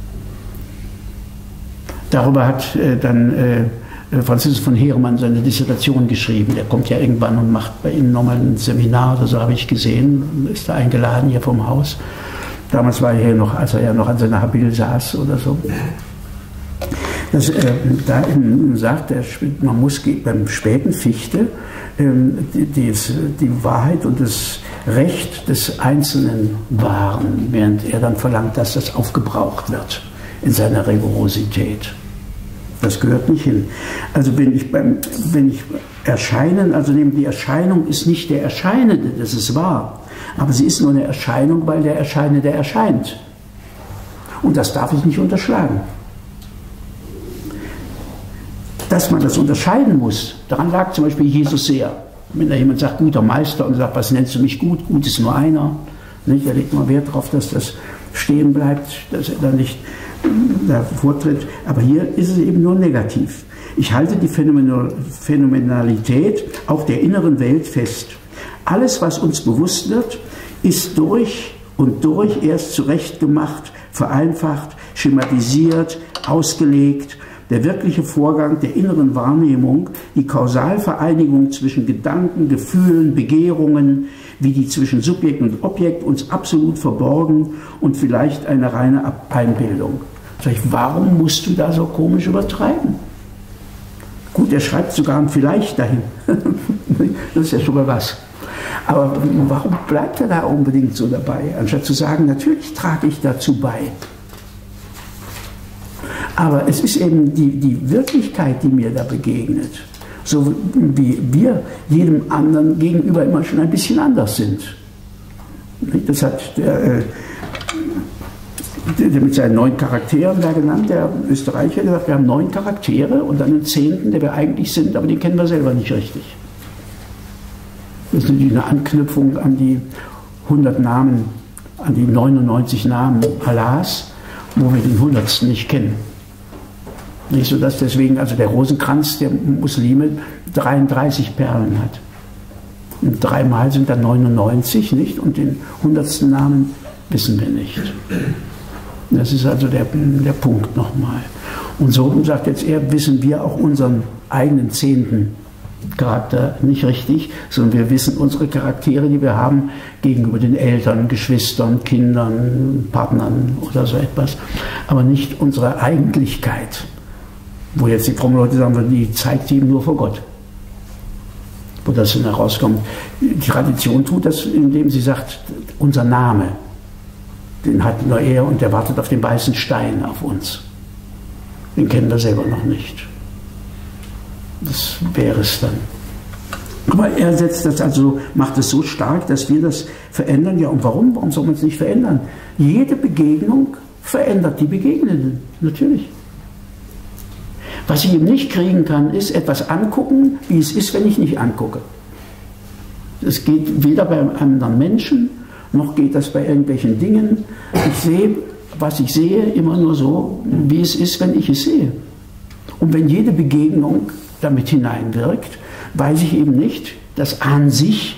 Darüber hat äh, dann äh, Franziskus von Heermann seine Dissertation geschrieben. Der kommt ja irgendwann und macht bei ihm nochmal ein Seminar, oder so habe ich gesehen, ist da eingeladen hier vom Haus. Damals war er ja noch, als er ja noch an seiner Habil saß oder so. Das, äh, da sagt er, man muss beim späten Fichte äh, die, die, die Wahrheit und das Recht des Einzelnen wahren, während er dann verlangt, dass das aufgebraucht wird in seiner Rigorosität. Das gehört nicht hin. Also wenn ich, beim, wenn ich erscheinen, also die Erscheinung ist nicht der Erscheinende, das ist wahr, aber sie ist nur eine Erscheinung, weil der Erscheinende erscheint. Und das darf ich nicht unterschlagen. Dass man das unterscheiden muss, daran lag zum Beispiel Jesus sehr. Wenn da jemand sagt, guter Meister, und sagt, was nennst du mich gut? Gut ist nur einer. Nicht? Er legt mal Wert darauf, dass das stehen bleibt, dass er da nicht da vortritt. Aber hier ist es eben nur negativ. Ich halte die Phänomenalität auch der inneren Welt fest. Alles, was uns bewusst wird, ist durch und durch erst zurechtgemacht, vereinfacht, schematisiert, ausgelegt. Der wirkliche Vorgang der inneren Wahrnehmung, die Kausalvereinigung zwischen Gedanken, Gefühlen, Begehrungen, wie die zwischen Subjekt und Objekt uns absolut verborgen und vielleicht eine reine Einbildung. Sag ich, warum musst du da so komisch übertreiben? Gut, er schreibt sogar ein Vielleicht dahin. Das ist ja schon mal was. Aber warum bleibt er da unbedingt so dabei, anstatt zu sagen, natürlich trage ich dazu bei. Aber es ist eben die, die Wirklichkeit, die mir da begegnet. So wie wir jedem anderen gegenüber immer schon ein bisschen anders sind. Das hat der, der mit seinen neun Charakteren da genannt, der Österreicher, gesagt, wir haben neun Charaktere und dann einen zehnten, der wir eigentlich sind, aber den kennen wir selber nicht richtig. Das ist natürlich eine Anknüpfung an die hundert Namen, an die neunundneunzig Namen Allahs, wo wir den hundertsten nicht kennen. Nicht so, dass deswegen also der Rosenkranz der Muslime dreiunddreißig Perlen hat. Und dreimal sind dann neunundneunzig, nicht? Und den hundertsten Namen wissen wir nicht. Das ist also der, der Punkt nochmal. Und so sagt jetzt er, wissen wir auch unseren eigenen zehnten Charakter nicht richtig, sondern wir wissen unsere Charaktere, die wir haben, gegenüber den Eltern, Geschwistern, Kindern, Partnern oder so etwas, aber nicht unsere Eigentlichkeit. Wo jetzt die frommen Leute sagen, die zeigt ihm nur vor Gott. Wo das dann herauskommt. Die Tradition tut das, indem sie sagt, unser Name, den hat nur er und der wartet auf den weißen Stein auf uns. Den kennen wir selber noch nicht. Das wäre es dann. Aber er setzt das also, macht es so stark, dass wir das verändern. Ja, und warum? Warum soll man es nicht verändern? Jede Begegnung verändert die Begegnenden, natürlich. Was ich eben nicht kriegen kann, ist etwas angucken, wie es ist, wenn ich nicht angucke. Das geht weder bei einem anderen Menschen, noch geht das bei irgendwelchen Dingen. Ich sehe, was ich sehe, immer nur so, wie es ist, wenn ich es sehe. Und wenn jede Begegnung damit hineinwirkt, weiß ich eben nicht, dass an sich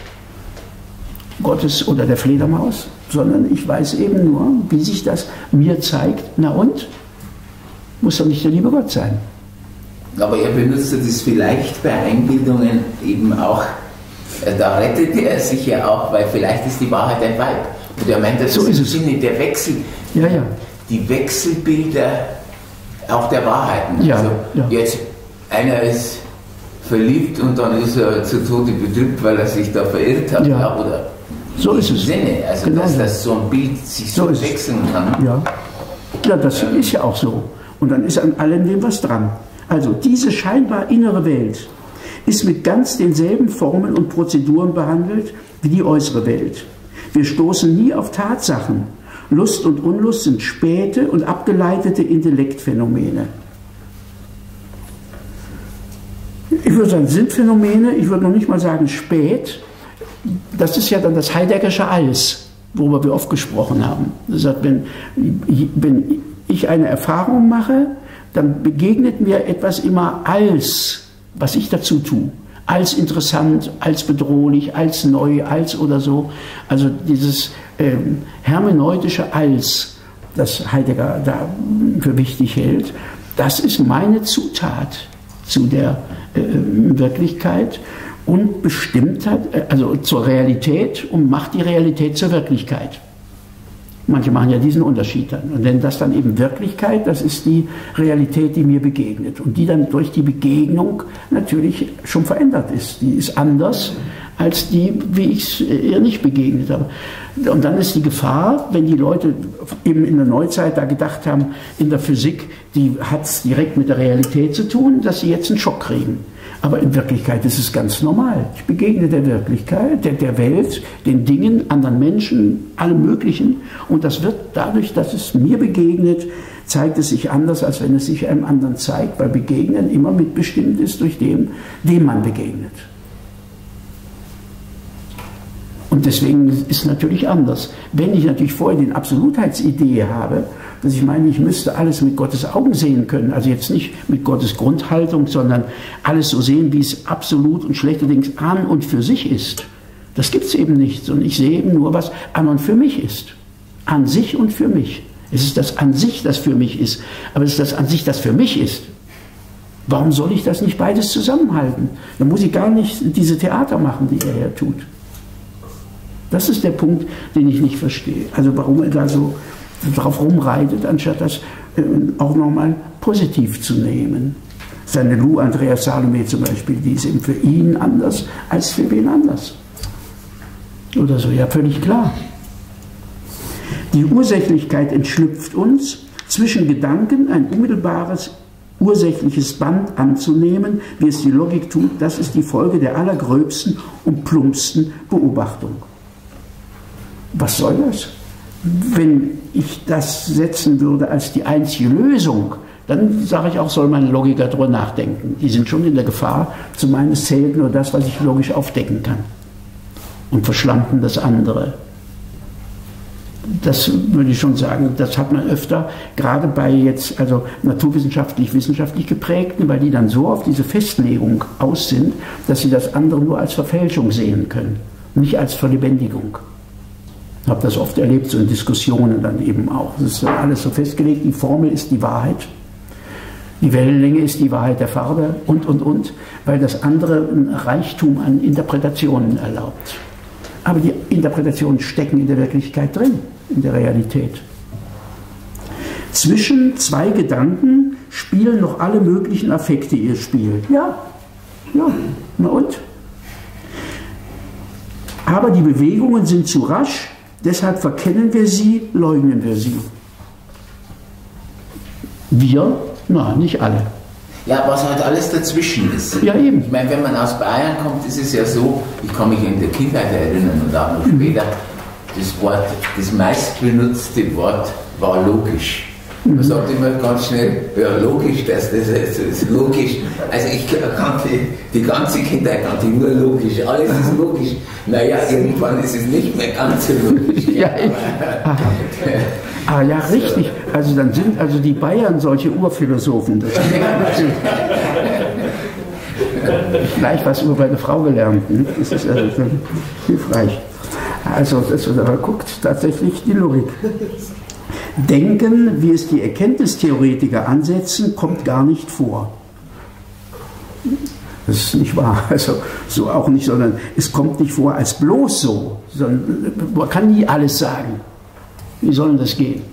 Gottes oder der Fledermaus, sondern ich weiß eben nur, wie sich das mir zeigt. Na und? Muss doch nicht der liebe Gott sein. Aber er benutzt das vielleicht bei Einbildungen eben auch, da rettet er sich ja auch, weil vielleicht ist die Wahrheit ein Weib. Und er meint, das so ist im Sinne der Wechsel, ja, ja. die Wechselbilder auch der Wahrheiten. Ja, also ja. Jetzt einer ist verliebt und dann ist er zu Tode betrübt, weil er sich da verirrt hat. Ja. Ja, oder so ist es. Sinne, also genau dass so. das so ein Bild sich so, so wechseln kann. Ja, ja das ähm. ist ja auch so. Und dann ist an allem dem was dran. Also diese scheinbar innere Welt ist mit ganz denselben Formen und Prozeduren behandelt wie die äußere Welt. Wir stoßen nie auf Tatsachen. Lust und Unlust sind späte und abgeleitete Intellektphänomene. Ich würde sagen, sind Phänomene, ich würde noch nicht mal sagen spät. Das ist ja dann das Heideggersche Als, worüber wir oft gesprochen haben. Das heißt, wenn, wenn ich eine Erfahrung mache, dann begegnet mir etwas immer als, was ich dazu tue. Als interessant, als bedrohlich, als neu, als oder so. Also dieses ähm, hermeneutische Als, das Heidegger da für wichtig hält, das ist meine Zutat zu der äh, Wirklichkeit und bestimmt hat, also zur Realität und macht die Realität zur Wirklichkeit. Manche machen ja diesen Unterschied dann. Und nennen das dann eben Wirklichkeit, das ist die Realität, die mir begegnet. Und die dann durch die Begegnung natürlich schon verändert ist. Die ist anders als die, wie ich es ihr nicht begegnet habe. Und dann ist die Gefahr, wenn die Leute eben in der Neuzeit da gedacht haben, in der Physik, die hat es direkt mit der Realität zu tun, dass sie jetzt einen Schock kriegen. Aber in Wirklichkeit ist es ganz normal. Ich begegne der Wirklichkeit, der, der Welt, den Dingen, anderen Menschen, allem Möglichen. Und das wird dadurch, dass es mir begegnet, zeigt es sich anders, als wenn es sich einem anderen zeigt, weil Begegnen immer mitbestimmt ist durch den, dem man begegnet. Und deswegen ist es natürlich anders. Wenn ich natürlich vorher die Absolutheitsidee habe, dass ich meine, ich müsste alles mit Gottes Augen sehen können, also jetzt nicht mit Gottes Grundhaltung, sondern alles so sehen, wie es absolut und schlechterdings an und für sich ist. Das gibt es eben nicht, sondern ich sehe eben nur, was an und für mich ist. An sich und für mich. Es ist das an sich, das für mich ist, aber es ist das an sich, das für mich ist. Warum soll ich das nicht beides zusammenhalten? Dann muss ich gar nicht diese Theater machen, die er hier tut. Das ist der Punkt, den ich nicht verstehe. Also warum er da so drauf rumreitet, anstatt das äh, auch nochmal positiv zu nehmen. Seine Lou Andreas Salome zum Beispiel, die ist eben für ihn anders als für wen anders. Oder so, ja, völlig klar. Die Ursächlichkeit entschlüpft uns, zwischen Gedanken ein unmittelbares ursächliches Band anzunehmen, wie es die Logik tut. Das ist die Folge der allergröbsten und plumpsten Beobachtung. Was soll das? Wenn ich das setzen würde als die einzige Lösung, dann sage ich auch, soll mein Logiker darüber nachdenken. Die sind schon in der Gefahr, zu meinen, es zählt nur das, was ich logisch aufdecken kann. Und verschlampen das andere. Das würde ich schon sagen, das hat man öfter, gerade bei jetzt also naturwissenschaftlich-wissenschaftlich geprägten, weil die dann so auf diese Festlegung aus sind, dass sie das andere nur als Verfälschung sehen können, nicht als Verlebendigung. Ich habe das oft erlebt, so in Diskussionen dann eben auch. Das ist alles so festgelegt, die Formel ist die Wahrheit, die Wellenlänge ist die Wahrheit der Farbe und, und, und, weil das andere ein Reichtum an Interpretationen erlaubt. Aber die Interpretationen stecken in der Wirklichkeit drin, in der Realität. Zwischen zwei Gedanken spielen noch alle möglichen Affekte ihr Spiel. Ja, ja, na und? Aber die Bewegungen sind zu rasch, deshalb verkennen wir sie, leugnen wir sie. Wir? Na, nicht alle. Ja, was halt alles dazwischen ist. Ja, eben. Ich meine, wenn man aus Bayern kommt, ist es ja so, ich kann mich in der Kindheit erinnern und auch noch später, das Wort, das meistbenutzte Wort war logisch. Man sagt immer ganz schnell, ja logisch, das, das, das ist logisch. Also ich kannte, die ganze Kindheit kannte ich nur logisch, alles ist logisch. Naja, irgendwann ist es nicht mehr ganz so logisch. Ja, ich, ah, ah, ja, richtig. Also dann sind also die Bayern solche Urphilosophen. Das gleich was über meine Frau gelernt. Ne? Das ist also hilfreich. Also das, man guckt tatsächlich die Logik. Denken, wie es die Erkenntnistheoretiker ansetzen, kommt gar nicht vor. Das ist nicht wahr, also so auch nicht, sondern es kommt nicht vor als bloß so, sondern man kann nie alles sagen. Wie soll denn das gehen?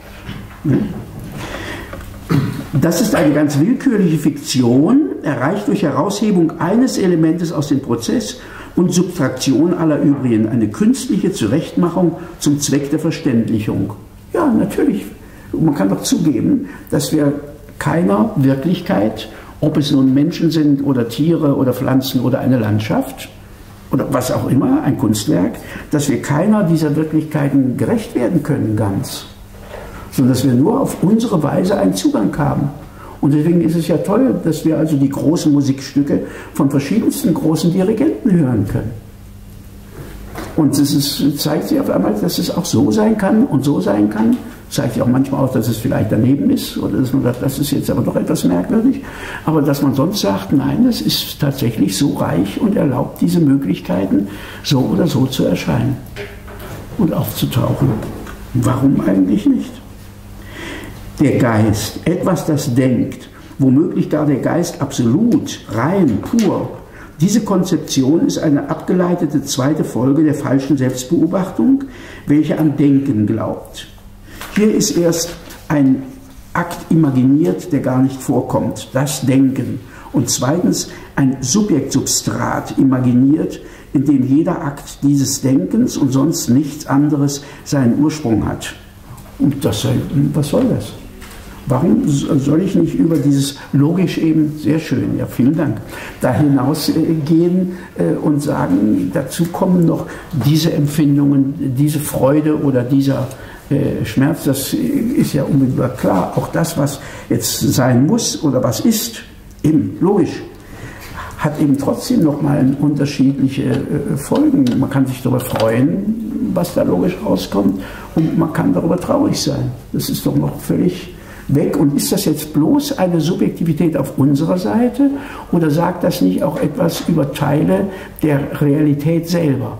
Das ist eine ganz willkürliche Fiktion, erreicht durch Heraushebung eines Elementes aus dem Prozess und Subtraktion aller übrigen, eine künstliche Zurechtmachung zum Zweck der Verständlichung. Ja, natürlich. Man kann doch zugeben, dass wir keiner Wirklichkeit, ob es nun Menschen sind oder Tiere oder Pflanzen oder eine Landschaft oder was auch immer, ein Kunstwerk, dass wir keiner dieser Wirklichkeiten gerecht werden können ganz, sondern dass wir nur auf unsere Weise einen Zugang haben. Und deswegen ist es ja toll, dass wir also die großen Musikstücke von verschiedensten großen Dirigenten hören können. Und es ist, zeigt sich auf einmal, dass es auch so sein kann und so sein kann. Zeigt sich auch manchmal auch, dass es vielleicht daneben ist oder dass man sagt, das ist jetzt aber doch etwas merkwürdig. Aber dass man sonst sagt, nein, das ist tatsächlich so reich und erlaubt diese Möglichkeiten, so oder so zu erscheinen und aufzutauchen. Warum eigentlich nicht? Der Geist, etwas, das denkt, womöglich gar der Geist absolut, rein, pur. Diese Konzeption ist eine abgeleitete zweite Folge der falschen Selbstbeobachtung, welche an Denken glaubt. Hier ist erst ein Akt imaginiert, der gar nicht vorkommt, das Denken. Und zweitens ein Subjektsubstrat imaginiert, in dem jeder Akt dieses Denkens und sonst nichts anderes seinen Ursprung hat. Und das, was soll das? Warum soll ich nicht über dieses logisch eben, sehr schön, ja vielen Dank, da hinausgehen äh, und sagen, dazu kommen noch diese Empfindungen, diese Freude oder dieser äh, Schmerz, das ist ja unmittelbar klar. Auch das, was jetzt sein muss oder was ist, eben logisch, hat eben trotzdem nochmal unterschiedliche äh, Folgen. Man kann sich darüber freuen, was da logisch rauskommt, und man kann darüber traurig sein. Das ist doch noch völlig weg. Und ist das jetzt bloß eine Subjektivität auf unserer Seite oder sagt das nicht auch etwas über Teile der Realität selber?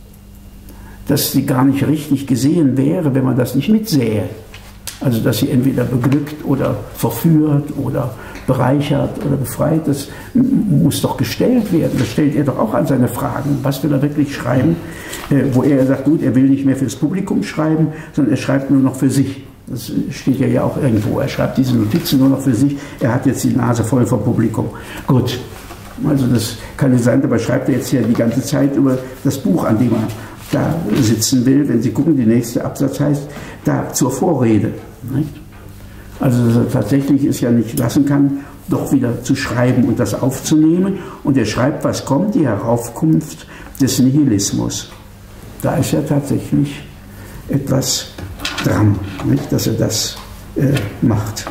Dass sie gar nicht richtig gesehen wäre, wenn man das nicht mitsähe. Also dass sie entweder beglückt oder verführt oder bereichert oder befreit, das muss doch gestellt werden. Das stellt er doch auch an seine Fragen. Was will er wirklich schreiben? Äh, wo er sagt, gut, er will nicht mehr fürs Publikum schreiben, sondern er schreibt nur noch für sich. Das steht ja, ja auch irgendwo. Er schreibt diese Notizen nur noch für sich. Er hat jetzt die Nase voll vom Publikum. Gut, also das kann nicht sein, aber schreibt er jetzt ja die ganze Zeit über das Buch, an dem er da sitzen will. Wenn Sie gucken, der nächste Absatz heißt, da zur Vorrede. Nicht? Also dass er tatsächlich es ja nicht lassen kann, doch wieder zu schreiben und das aufzunehmen. Und er schreibt, was kommt, die Heraufkunft des Nihilismus. Da ist ja tatsächlich etwas dran, nicht, dass er das äh, macht.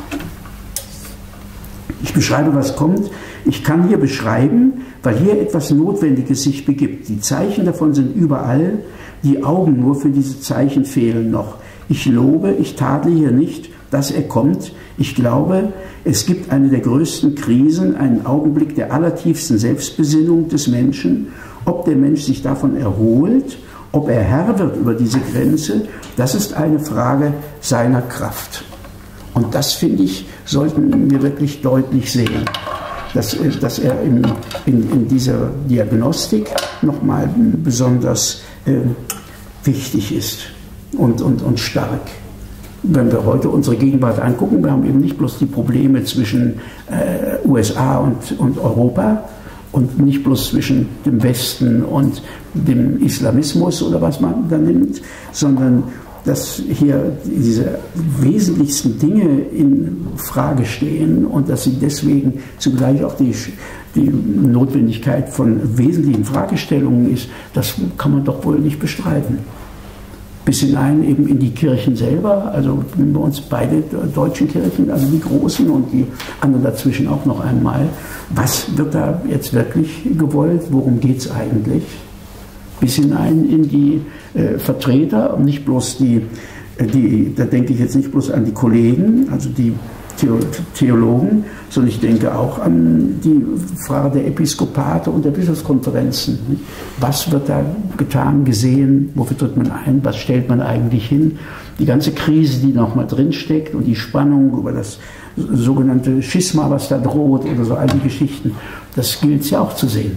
Ich beschreibe, was kommt. Ich kann hier beschreiben, weil hier etwas Notwendiges sich begibt. Die Zeichen davon sind überall, die Augen nur für diese Zeichen fehlen noch. Ich lobe, ich tadle hier nicht, dass er kommt. Ich glaube, es gibt eine der größten Krisen, einen Augenblick der allertiefsten Selbstbesinnung des Menschen. Ob der Mensch sich davon erholt, ob er Herr wird über diese Grenze, das ist eine Frage seiner Kraft. Und das, finde ich, sollten wir wirklich deutlich sehen, dass, dass er in, in, in dieser Diagnostik nochmal besonders äh, wichtig ist und, und, und stark. Wenn wir heute unsere Gegenwart angucken, wir haben eben nicht bloß die Probleme zwischen äh, U S A und, und Europa, und nicht bloß zwischen dem Westen und dem Islamismus oder was man da nimmt, sondern dass hier diese wesentlichsten Dinge in Frage stehen und dass sie deswegen zugleich auch die, die Notwendigkeit von wesentlichen Fragestellungen ist, das kann man doch wohl nicht bestreiten. Bis hinein eben in die Kirchen selber, also bei uns beide deutschen Kirchen, also die großen und die anderen dazwischen auch noch einmal. Was wird da jetzt wirklich gewollt? Worum geht es eigentlich? Bis hinein in die äh, Vertreter und nicht bloß die, die, da denke ich jetzt nicht bloß an die Kollegen, also die Theologen, sondern ich denke auch an die Frage der Episkopate und der Bischofskonferenzen. Was wird da getan, gesehen, wofür tritt man ein, was stellt man eigentlich hin? Die ganze Krise, die noch mal drinsteckt und die Spannung über das sogenannte Schisma, was da droht oder so, all die Geschichten, das gilt es ja auch zu sehen.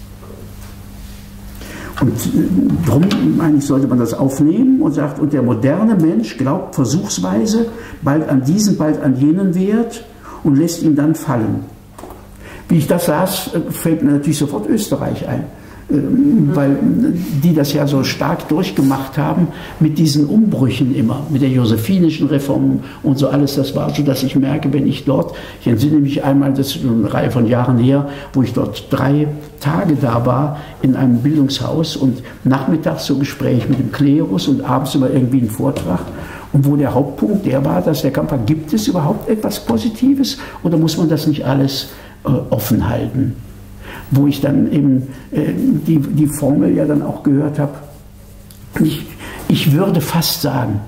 Und darum, meine ich, sollte man das aufnehmen und sagt, und der moderne Mensch glaubt versuchsweise bald an diesen, bald an jenen Wert und lässt ihn dann fallen. Wie ich das las, fällt mir natürlich sofort Österreich ein, weil die das ja so stark durchgemacht haben mit diesen Umbrüchen immer, mit der josephinischen Reform und so alles. Das war so, dass ich merke, wenn ich dort, ich entsinne mich einmal, das ist eine Reihe von Jahren her, wo ich dort drei Tage da war in einem Bildungshaus und nachmittags so Gespräch mit dem Klerus und abends immer irgendwie einen Vortrag. Und wo der Hauptpunkt der war, dass der Kampf war, gibt es überhaupt etwas Positives oder muss man das nicht alles äh, offen halten? Wo ich dann eben äh, die, die Formel ja dann auch gehört habe, ich, ich würde fast sagen.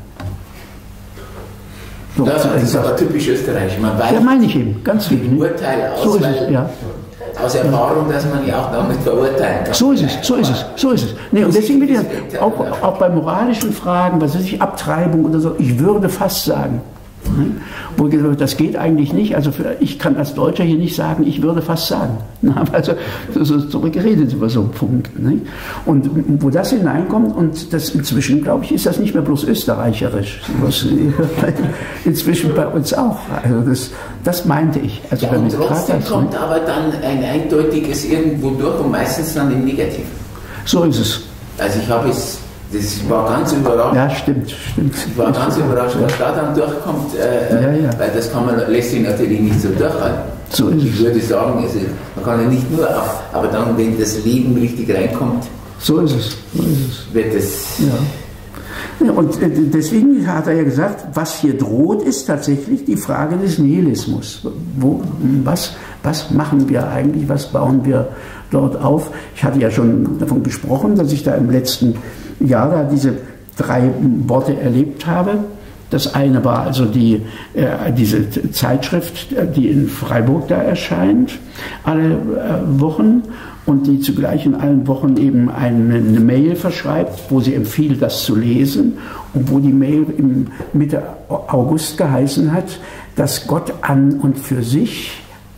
So, das ist aber typisch Österreich. Man weiß, ja, meine ich eben, ganz wichtig. Urteil aus, so ist weil, es, ja. aus Erfahrung, dass man ja auch damit verurteilen kann. So ist es, so ist es, so ist es. Nee, und deswegen will ich auch, auch bei moralischen Fragen, was weiß ich, Abtreibung oder so, ich würde fast sagen. Wo gesagt, das geht eigentlich nicht. Also für, ich kann als Deutscher hier nicht sagen, ich würde fast sagen. Also das ist zurückgeredet über so einen Punkt. Nicht? Und wo das hineinkommt, und das inzwischen, glaube ich, ist das nicht mehr bloß österreicherisch. Das inzwischen bei uns auch. Also das, das meinte ich. Also ja, und trotzdem das, kommt aber dann ein eindeutiges irgendwo durch und meistens dann im Negativen. So ist es. Also ich habe es Das war ganz überraschend. Ja, stimmt, stimmt. Ich war ganz überrascht, was da dann durchkommt, äh, ja, ja. Weil das kann man, lässt sich natürlich nicht so durchhalten. So ist ich es. würde sagen, also, man kann ja nicht nur auf, aber dann, wenn das Leben richtig reinkommt, so ist es. So ist es. Wird es. Ja. Ja, und deswegen hat er ja gesagt, was hier droht, ist tatsächlich die Frage des Nihilismus. Wo, was, was machen wir eigentlich, was bauen wir dort auf? Ich hatte ja schon davon gesprochen, dass ich da im letzten Jahr da diese drei Worte erlebt habe. Das eine war also die, äh, diese Zeitschrift, die in Freiburg da erscheint, alle äh, Wochen und die zugleich in allen Wochen eben eine, eine Mail verschreibt, wo sie empfiehlt, das zu lesen und wo die Mail im Mitte August geheißen hat, dass Gott an und für sich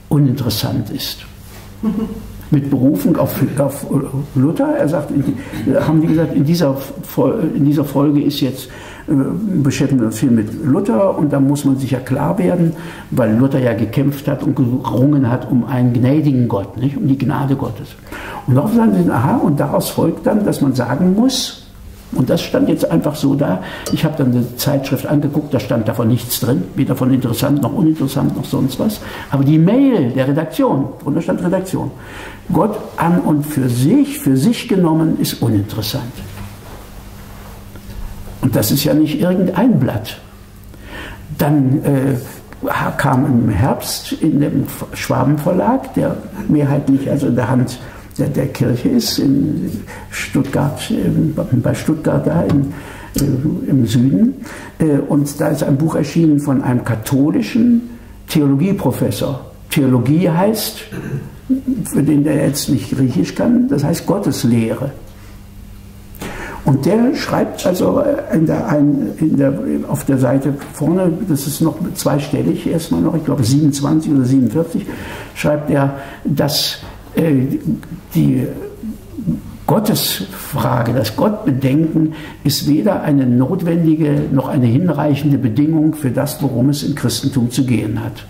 uninteressant ist. Mit Berufung auf, auf Luther. Er sagt, haben die gesagt, in dieser, in dieser Folge ist jetzt, äh, beschäftigen wir uns viel mit Luther und da muss man sich ja klar werden, weil Luther ja gekämpft hat und gerungen hat um einen gnädigen Gott, nicht? Um die Gnade Gottes. Und darauf sagen sie, aha, und daraus folgt dann, dass man sagen muss, und das stand jetzt einfach so da. Ich habe dann eine Zeitschrift angeguckt, da stand davon nichts drin, weder von interessant noch uninteressant noch sonst was. Aber die Mail der Redaktion, drunter stand Redaktion, Gott an und für sich, für sich genommen, ist uninteressant. Und das ist ja nicht irgendein Blatt. Dann äh, kam im Herbst in dem Schwaben-Verlag, der mehrheitlich also in der Hand Der, der Kirche ist, in Stuttgart, bei Stuttgart da in, im Süden. Und da ist ein Buch erschienen von einem katholischen Theologieprofessor. Theologie heißt, für den der jetzt nicht Griechisch kann, das heißt Gotteslehre. Und der schreibt also in der, in der, auf der Seite vorne, das ist noch zweistellig erstmal noch, ich glaube siebenundzwanzig oder siebenundvierzig, schreibt er, dass die Gottesfrage, das Gottbedenken ist weder eine notwendige noch eine hinreichende Bedingung für das, worum es im Christentum zu gehen hat.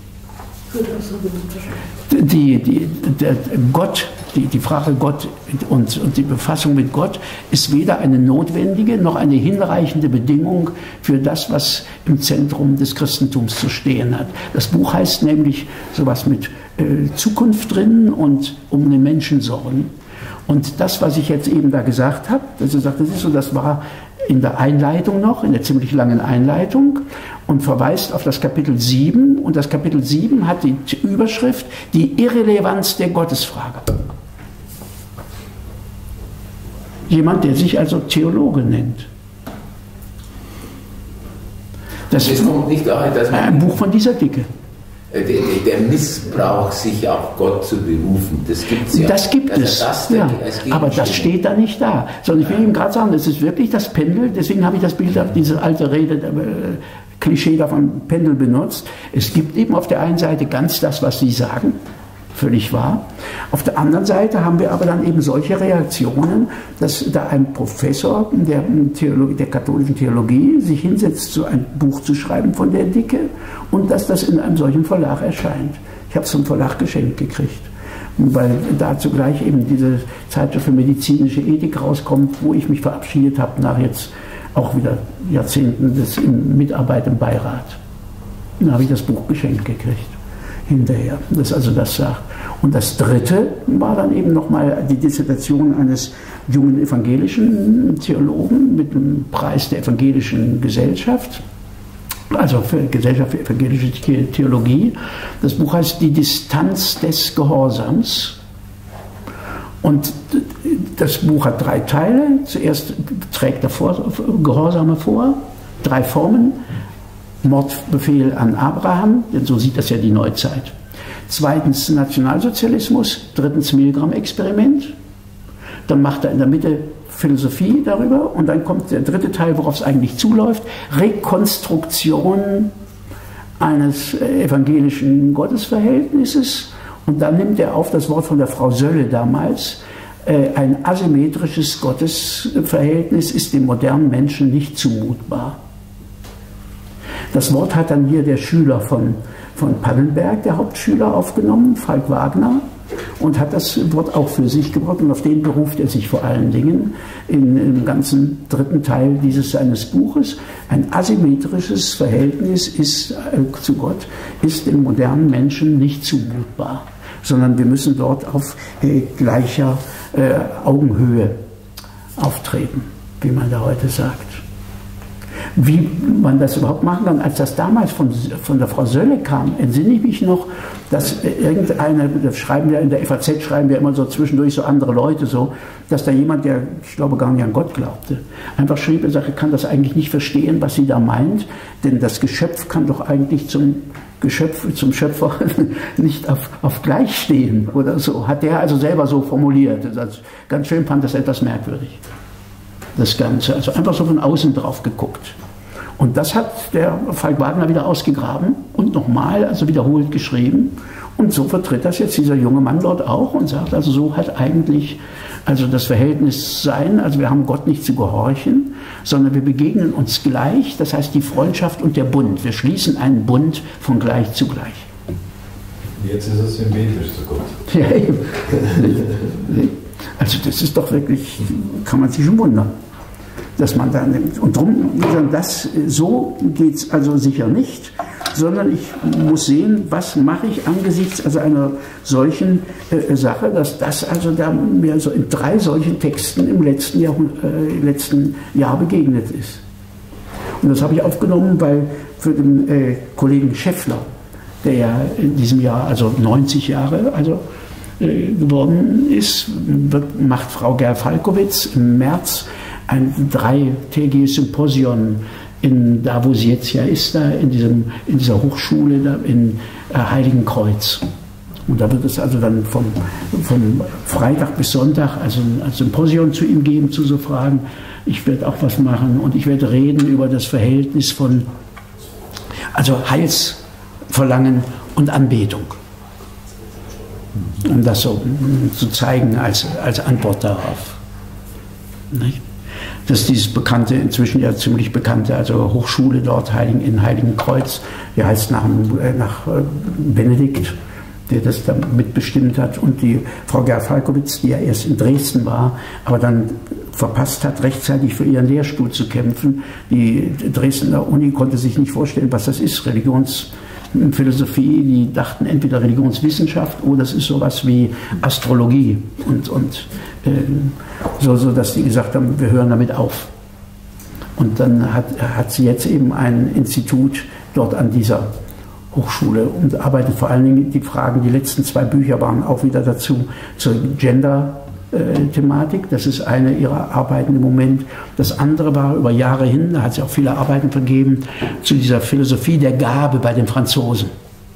Die, die, der Gott, die, die Frage Gott und, und die Befassung mit Gott ist weder eine notwendige noch eine hinreichende Bedingung für das, was im Zentrum des Christentums zu stehen hat. Das Buch heißt nämlich sowas mit äh, Zukunft drin und um den Menschen sorgen. Und das, was ich jetzt eben da gesagt habe, dass er sagt, das ist so, das war in der Einleitung noch, in der ziemlich langen Einleitung und verweist auf das Kapitel sieben. Und das Kapitel sieben hat die Überschrift Die Irrelevanz der Gottesfrage. Jemand, der sich also Theologe nennt. Das ist ein Buch von dieser Dicke. Der, der Missbrauch, sich auf Gott zu berufen, das gibt es ja. Das gibt also es, das ja. Aber das steht da nicht da. Sondern ich will Ihnen gerade sagen, das ist wirklich das Pendel, deswegen habe ich das Bild auf diese alte Rede, äh, Klischee davon Pendel benutzt. Es gibt eben auf der einen Seite ganz das, was Sie sagen, völlig wahr. Auf der anderen Seite haben wir aber dann eben solche Reaktionen, dass da ein Professor der, Theologie, der katholischen Theologie sich hinsetzt, so ein Buch zu schreiben von der Dicke und dass das in einem solchen Verlag erscheint. Ich habe es vom Verlag geschenkt gekriegt, weil da zugleich eben diese Zeitschrift für medizinische Ethik rauskommt, wo ich mich verabschiedet habe nach jetzt auch wieder Jahrzehnten des in Mitarbeit im Beirat. Da habe ich das Buch geschenkt gekriegt. Hinterher, das also das sagt. Und das dritte war dann eben nochmal die Dissertation eines jungen evangelischen Theologen mit dem Preis der evangelischen Gesellschaft, also für Gesellschaft für evangelische Theologie. Das Buch heißt Die Distanz des Gehorsams. Und das Buch hat drei Teile. Zuerst trägt er vor, Gehorsame vor, drei Formen. Mordbefehl an Abraham, denn so sieht das ja die Neuzeit. Zweitens Nationalsozialismus, drittens Milgram-Experiment. Dann macht er in der Mitte Philosophie darüber und dann kommt der dritte Teil, worauf es eigentlich zuläuft, Rekonstruktion eines evangelischen Gottesverhältnisses. Und dann nimmt er auf das Wort von der Frau Sölle damals, ein asymmetrisches Gottesverhältnis ist dem modernen Menschen nicht zumutbar. Das Wort hat dann hier der Schüler von, von Pannenberg, der Hauptschüler, aufgenommen, Falk Wagner, und hat das Wort auch für sich gebraucht. Und auf den beruft er sich vor allen Dingen in, im ganzen dritten Teil dieses seines Buches. Ein asymmetrisches Verhältnis ist, äh, zu Gott ist dem modernen Menschen nicht zumutbar, sondern wir müssen dort auf äh, gleicher äh, Augenhöhe auftreten, wie man da heute sagt. Wie man das überhaupt machen kann, als das damals von, von der Frau Sölle kam, entsinne ich mich noch, dass irgendeine, das schreiben wir in der F A Z, schreiben wir immer so zwischendurch so andere Leute so, dass da jemand, der, ich glaube, gar nicht an Gott glaubte, einfach schrieb, er sagte, kann das eigentlich nicht verstehen, was sie da meint, denn das Geschöpf kann doch eigentlich zum Geschöpf, zum Schöpfer nicht auf, auf gleich stehen oder so. Hat der also selber so formuliert. Also ganz schön fand das etwas merkwürdig. Das Ganze, also einfach so von außen drauf geguckt. Und das hat der Falk Wagner wieder ausgegraben und nochmal, also wiederholt geschrieben. Und so vertritt das jetzt dieser junge Mann dort auch und sagt, also so hat eigentlich also das Verhältnis sein, also wir haben Gott nicht zu gehorchen, sondern wir begegnen uns gleich, das heißt die Freundschaft und der Bund. Wir schließen einen Bund von gleich zu gleich. Jetzt ist es symmetrisch zu Gott. Ja, eben. Also das ist doch wirklich, kann man sich schon wundern, dass man da nimmt. Und darum, das, so geht es also sicher nicht, sondern ich muss sehen, was mache ich angesichts also einer solchen äh, Sache, dass das also da mir so in drei solchen Texten im letzten Jahr, äh, letzten Jahr begegnet ist. Und das habe ich aufgenommen, weil für den äh, Kollegen Schäffler, der ja in diesem Jahr also neunzig Jahre also, äh, geworden ist, wird, macht Frau Gerl-Falkowitz im März ein dreitägiges Symposion in, da wo sie jetzt ja ist, da in, diesem, in dieser Hochschule da in äh, Heiligenkreuz. Und da wird es also dann vom, vom Freitag bis Sonntag also ein Symposion zu ihm geben, zu so Fragen. Ich werde auch was machen und ich werde reden über das Verhältnis von also Heilsverlangen und Anbetung. Um das so zu zeigen als, als Antwort darauf. Nicht? Das ist dieses bekannte, inzwischen ja ziemlich bekannte, also Hochschule dort Heiligen, in Heiligenkreuz, die heißt nach, nach Benedikt, der das da mitbestimmt hat, und die Frau Gerl-Falkowitz, die ja erst in Dresden war, aber dann verpasst hat, rechtzeitig für ihren Lehrstuhl zu kämpfen. Die Dresdner Uni konnte sich nicht vorstellen, was das ist, Religionsphilosophie, die dachten entweder Religionswissenschaft oder das ist sowas wie Astrologie und, und äh, so, so, dass die gesagt haben, wir hören damit auf. Und dann hat, hat sie jetzt eben ein Institut dort an dieser Hochschule und arbeitet vor allen Dingen die Fragen, die letzten zwei Bücher waren auch wieder dazu, zur Gender-Thematik. Das ist eine ihrer Arbeiten im Moment. Das andere war über Jahre hin, da hat sie auch viele Arbeiten vergeben, zu dieser Philosophie der Gabe bei den Franzosen.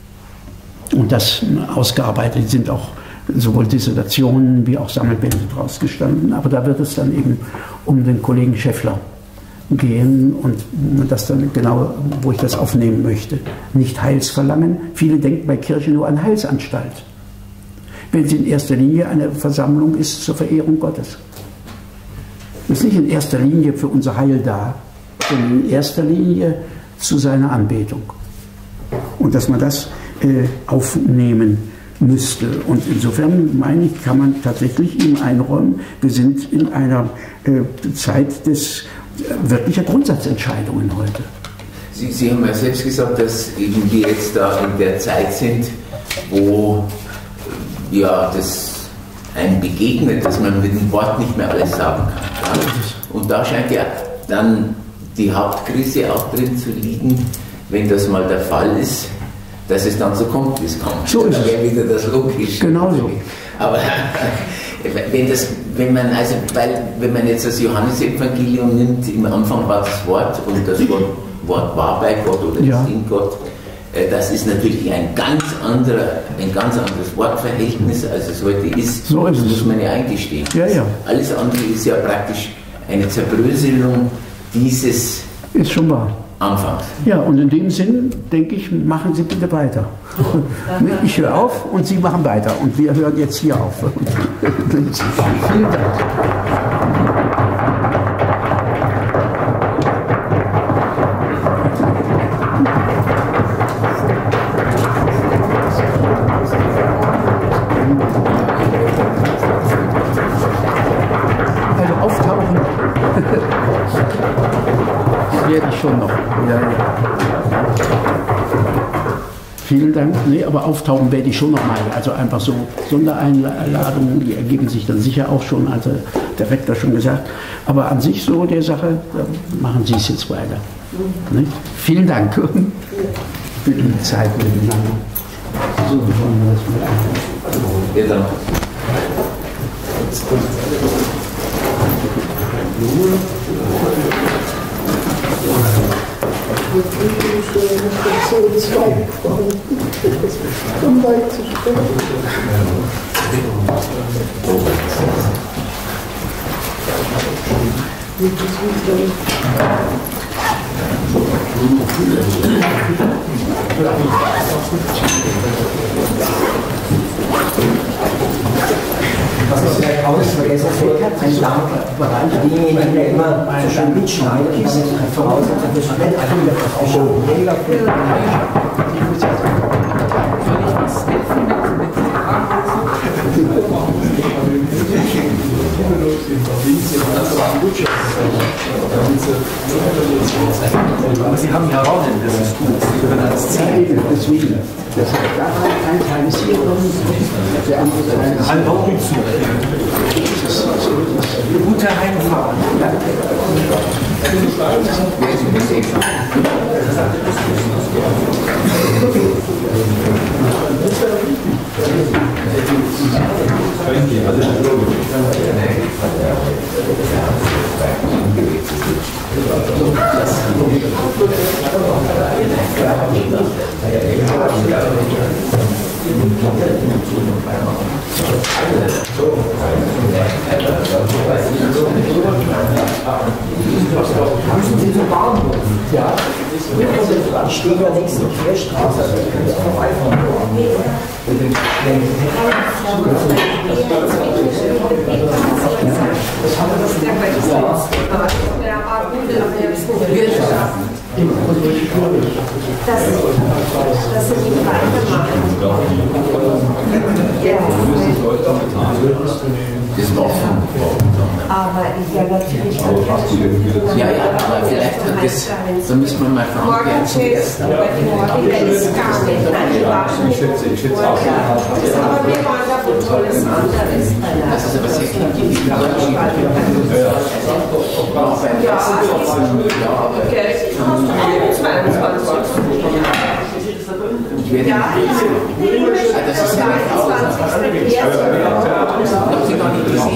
Und das ausgearbeitet, die sind auch sowohl Dissertationen wie auch Sammelbände draus gestanden. Aber da wird es dann eben um den Kollegen Schäffler gehen und das dann genau, wo ich das aufnehmen möchte. Nicht Heilsverlangen. Viele denken bei Kirche nur an Heilsanstalt. Wenn sie in erster Linie eine Versammlung ist zur Verehrung Gottes. Das ist nicht in erster Linie für unser Heil da, sondern in erster Linie zu seiner Anbetung. Und dass man das äh, aufnehmen müsste. Und insofern, meine ich, kann man tatsächlich ihm einräumen, wir sind in einer äh, Zeit des äh, wirklicher Grundsatzentscheidungen heute. Sie, Sie haben ja selbst gesagt, dass eben wir jetzt da in der Zeit sind, wo ja, das einem begegnet, dass man mit dem Wort nicht mehr alles sagen kann. Ja? Und da scheint ja dann die Hauptkrise auch drin zu liegen, wenn das mal der Fall ist, dass es dann so kommt, wie es kommt. So ist da wäre wieder das Logische. Genau so. Aber wenn, das, wenn, man, also, weil, wenn man jetzt das Johannesevangelium nimmt, im Anfang war das Wort und das Wort, Wort war bei Gott oder ja. ist in Gott, das ist natürlich ein ganz, anderer, ein ganz anderes Wortverhältnis, als es heute ist. So ist es. Das muss man ja eingestehen. Ja, ja. Alles andere ist ja praktisch eine Zerbröselung dieses ist schon wahr. Anfangs. Ja, und in dem Sinn, denke ich, machen Sie bitte weiter. Ich höre auf und Sie machen weiter. Und wir hören jetzt hier auf. Vielen Dank. Also auftauchen werde ich schon noch. Ja, ja. Vielen Dank. Nee, aber auftauchen werde ich schon noch mal. Also einfach so Sondereinladungen, die ergeben sich dann sicher auch schon, also der Rektor schon gesagt. Aber an sich so der Sache, da machen Sie es jetzt weiter. Nicht? Vielen Dank für die Zeit miteinander. So, wollen wir das mal an. Ja, dann. Um weit zu sprechen. Wie Was ich vielleicht auch nicht vergessen habe, ein Bereich, diejenigen, die immer so schön mitschneiden und dann voraussetzen, das Splett einfach wieder verschieben. Aber Sie haben ja auch einen, das ist gut. Deswegen. Das heißt, da ein Teil ist hier drin, der andere Teil ist Halb auch nicht zu. Gute Heimfahrt. Müssen Sie zum Bahnhof? Ja. Ich stehe ja links in der Querstraße, also ich kann jetzt vorbeifahren. Das haben wir das nicht. Das, das sind die Vereine machen. Ja. Das ist offen. Aber ja, natürlich. Ja, ja, aber vielleicht hat das, da müssen wir mal fragen, wer zuerst. Aber wir waren da wohl tolles anderes. Das ist aber sehr klar. Ja, aber zweiundzwanzig. Ich werde ja, das ist ja nicht aus. Ich habe sie gar nicht gesehen.